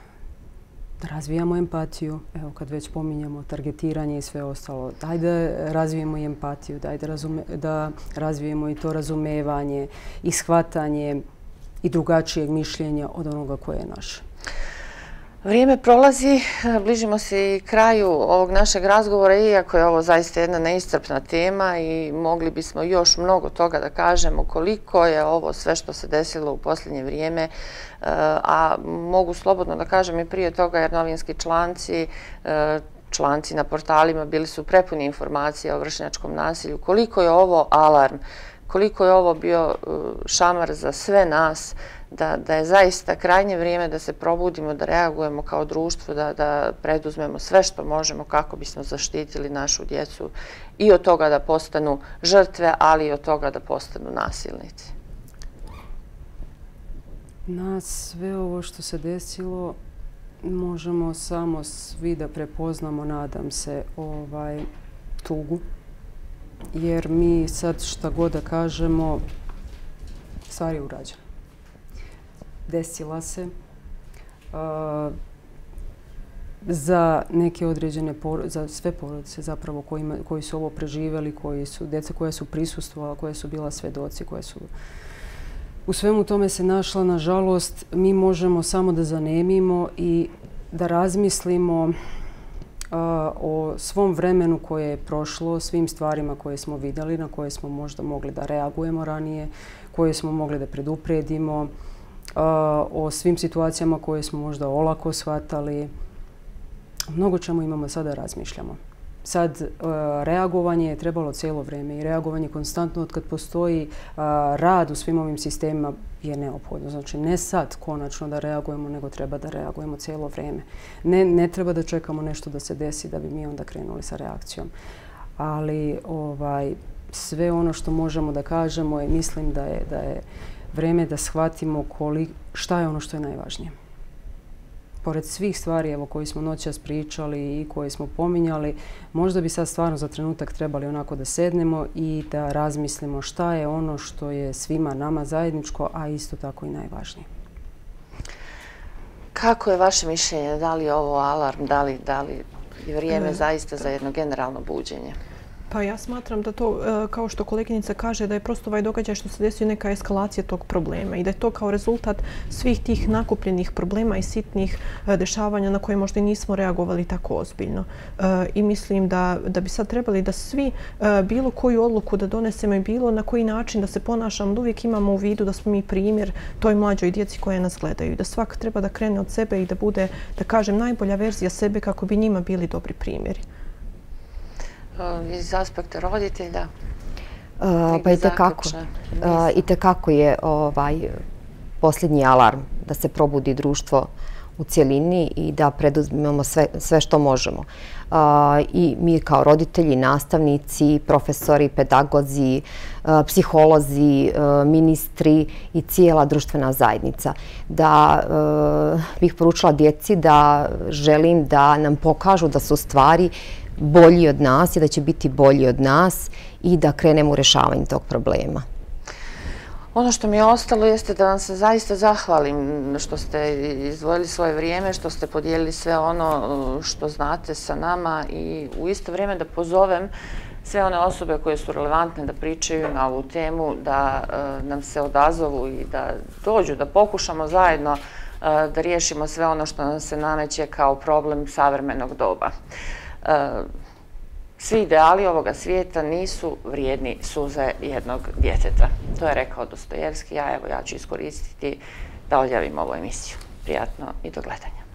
da razvijamo empatiju. Evo, kad već pominjamo targetiranje i sve ostalo, daj da razvijemo i empatiju, daj da, razume, da razvijemo i to razumevanje i shvatanje i drugačijeg mišljenja od onoga koje je naše. Vrijeme prolazi, bližimo se i kraju ovog našeg razgovora, iako je ovo zaista jedna neiscrpna tema i mogli bismo još mnogo toga da kažemo koliko je ovo sve što se desilo u posljednje vrijeme, a mogu slobodno da kažem i prije toga jer novinski članci, članci na portalima bili su prepuni informacija o vršnjačkom nasilju, koliko je ovo alarm, koliko je ovo bio šamar za sve nas, da, da je zaista krajnje vrijeme da se probudimo, da reagujemo kao društvo, da, da preduzmemo sve što možemo kako bismo zaštitili našu djecu i od toga da postanu žrtve, ali i od toga da postanu nasilnici. Na sve ovo što se desilo možemo samo svi da prepoznamo, nadam se, ovaj, tugu. Jer mi sad šta god da kažemo, stvar je urađena. Desila se. Uh, za neke određene, za sve porodice zapravo kojima, koji su ovo preživjeli, koji su, djeca koja su prisustvovala, koje su bila svedoci, koje su u svemu tome se našla, nažalost, mi možemo samo da zanemimo i da razmislimo o svom vremenu koje je prošlo, svim stvarima koje smo vidjeli, na koje smo možda mogli da reagujemo ranije, koje smo mogli da predupredimo, o svim situacijama koje smo možda olako shvatali. Mnogo čemu imamo sada razmišljamo. Sad, reagovanje je trebalo cijelo vrijeme i reagovanje konstantno od kad postoji rad u svim ovim sistemima je neophodno. Znači, ne sad konačno da reagujemo, nego treba da reagujemo cijelo vrijeme. Ne, ne treba da čekamo nešto da se desi da bi mi onda krenuli sa reakcijom. Ali ovaj, sve ono što možemo da kažemo je, mislim da je, da je vrijeme da shvatimo koliko, šta je ono što je najvažnije. Pored svih stvari evo, koji smo noćas pričali i koje smo pominjali, možda bi sad stvarno za trenutak trebali onako da sednemo i da razmislimo šta je ono što je svima nama zajedničko, a isto tako i najvažnije. Kako je vaše mišljenje? Da li je ovo alarm? Da li, da li je vrijeme zaista za jedno generalno buđenje? Pa ja smatram da to, kao što koleginica kaže, da je prosto ovaj događaj što se desio neka eskalacija tog problema i da je to kao rezultat svih tih nakupljenih problema i sitnih dešavanja na koje možda i nismo reagovali tako ozbiljno. I mislim da, da bi sad trebali da svi bilo koju odluku da donesemo i bilo na koji način da se ponašamo, da uvijek imamo u vidu da smo mi primjer toj mlađoj djeci koje nas gledaju i da svak treba da krene od sebe i da bude, da kažem, najbolja verzija sebe kako bi njima bili dobri primjeri. Iz aspekta roditelja? Uh, pa i tekako. Uh, I tekako je ovaj, posljednji alarm da se probudi društvo u cjelini i da preduzmemo sve, sve što možemo. I mi kao roditelji, nastavnici, profesori, pedagozi, psiholozi, ministri i cijela društvena zajednica. Da bih poručila djeci da želim da nam pokažu da su stvari bolji od nas i da će biti bolji od nas i da krenemo u rješavanje tog problema. Ono što mi je ostalo jeste da vam se zaista zahvalim što ste izdvojili svoje vrijeme, što ste podijelili sve ono što znate sa nama i u isto vrijeme da pozovem sve one osobe koje su relevantne da pričaju na ovu temu, da nam se odazovu i da dođu, da pokušamo zajedno da riješimo sve ono što nam se nameće kao problem savremenog doba. Svi ideali ovoga svijeta nisu vrijedni suze jednog djeteta. To je rekao Dostojevski, a evo ja ću iskoristiti da odjavim ovu emisiju. Prijatno i do gledanja.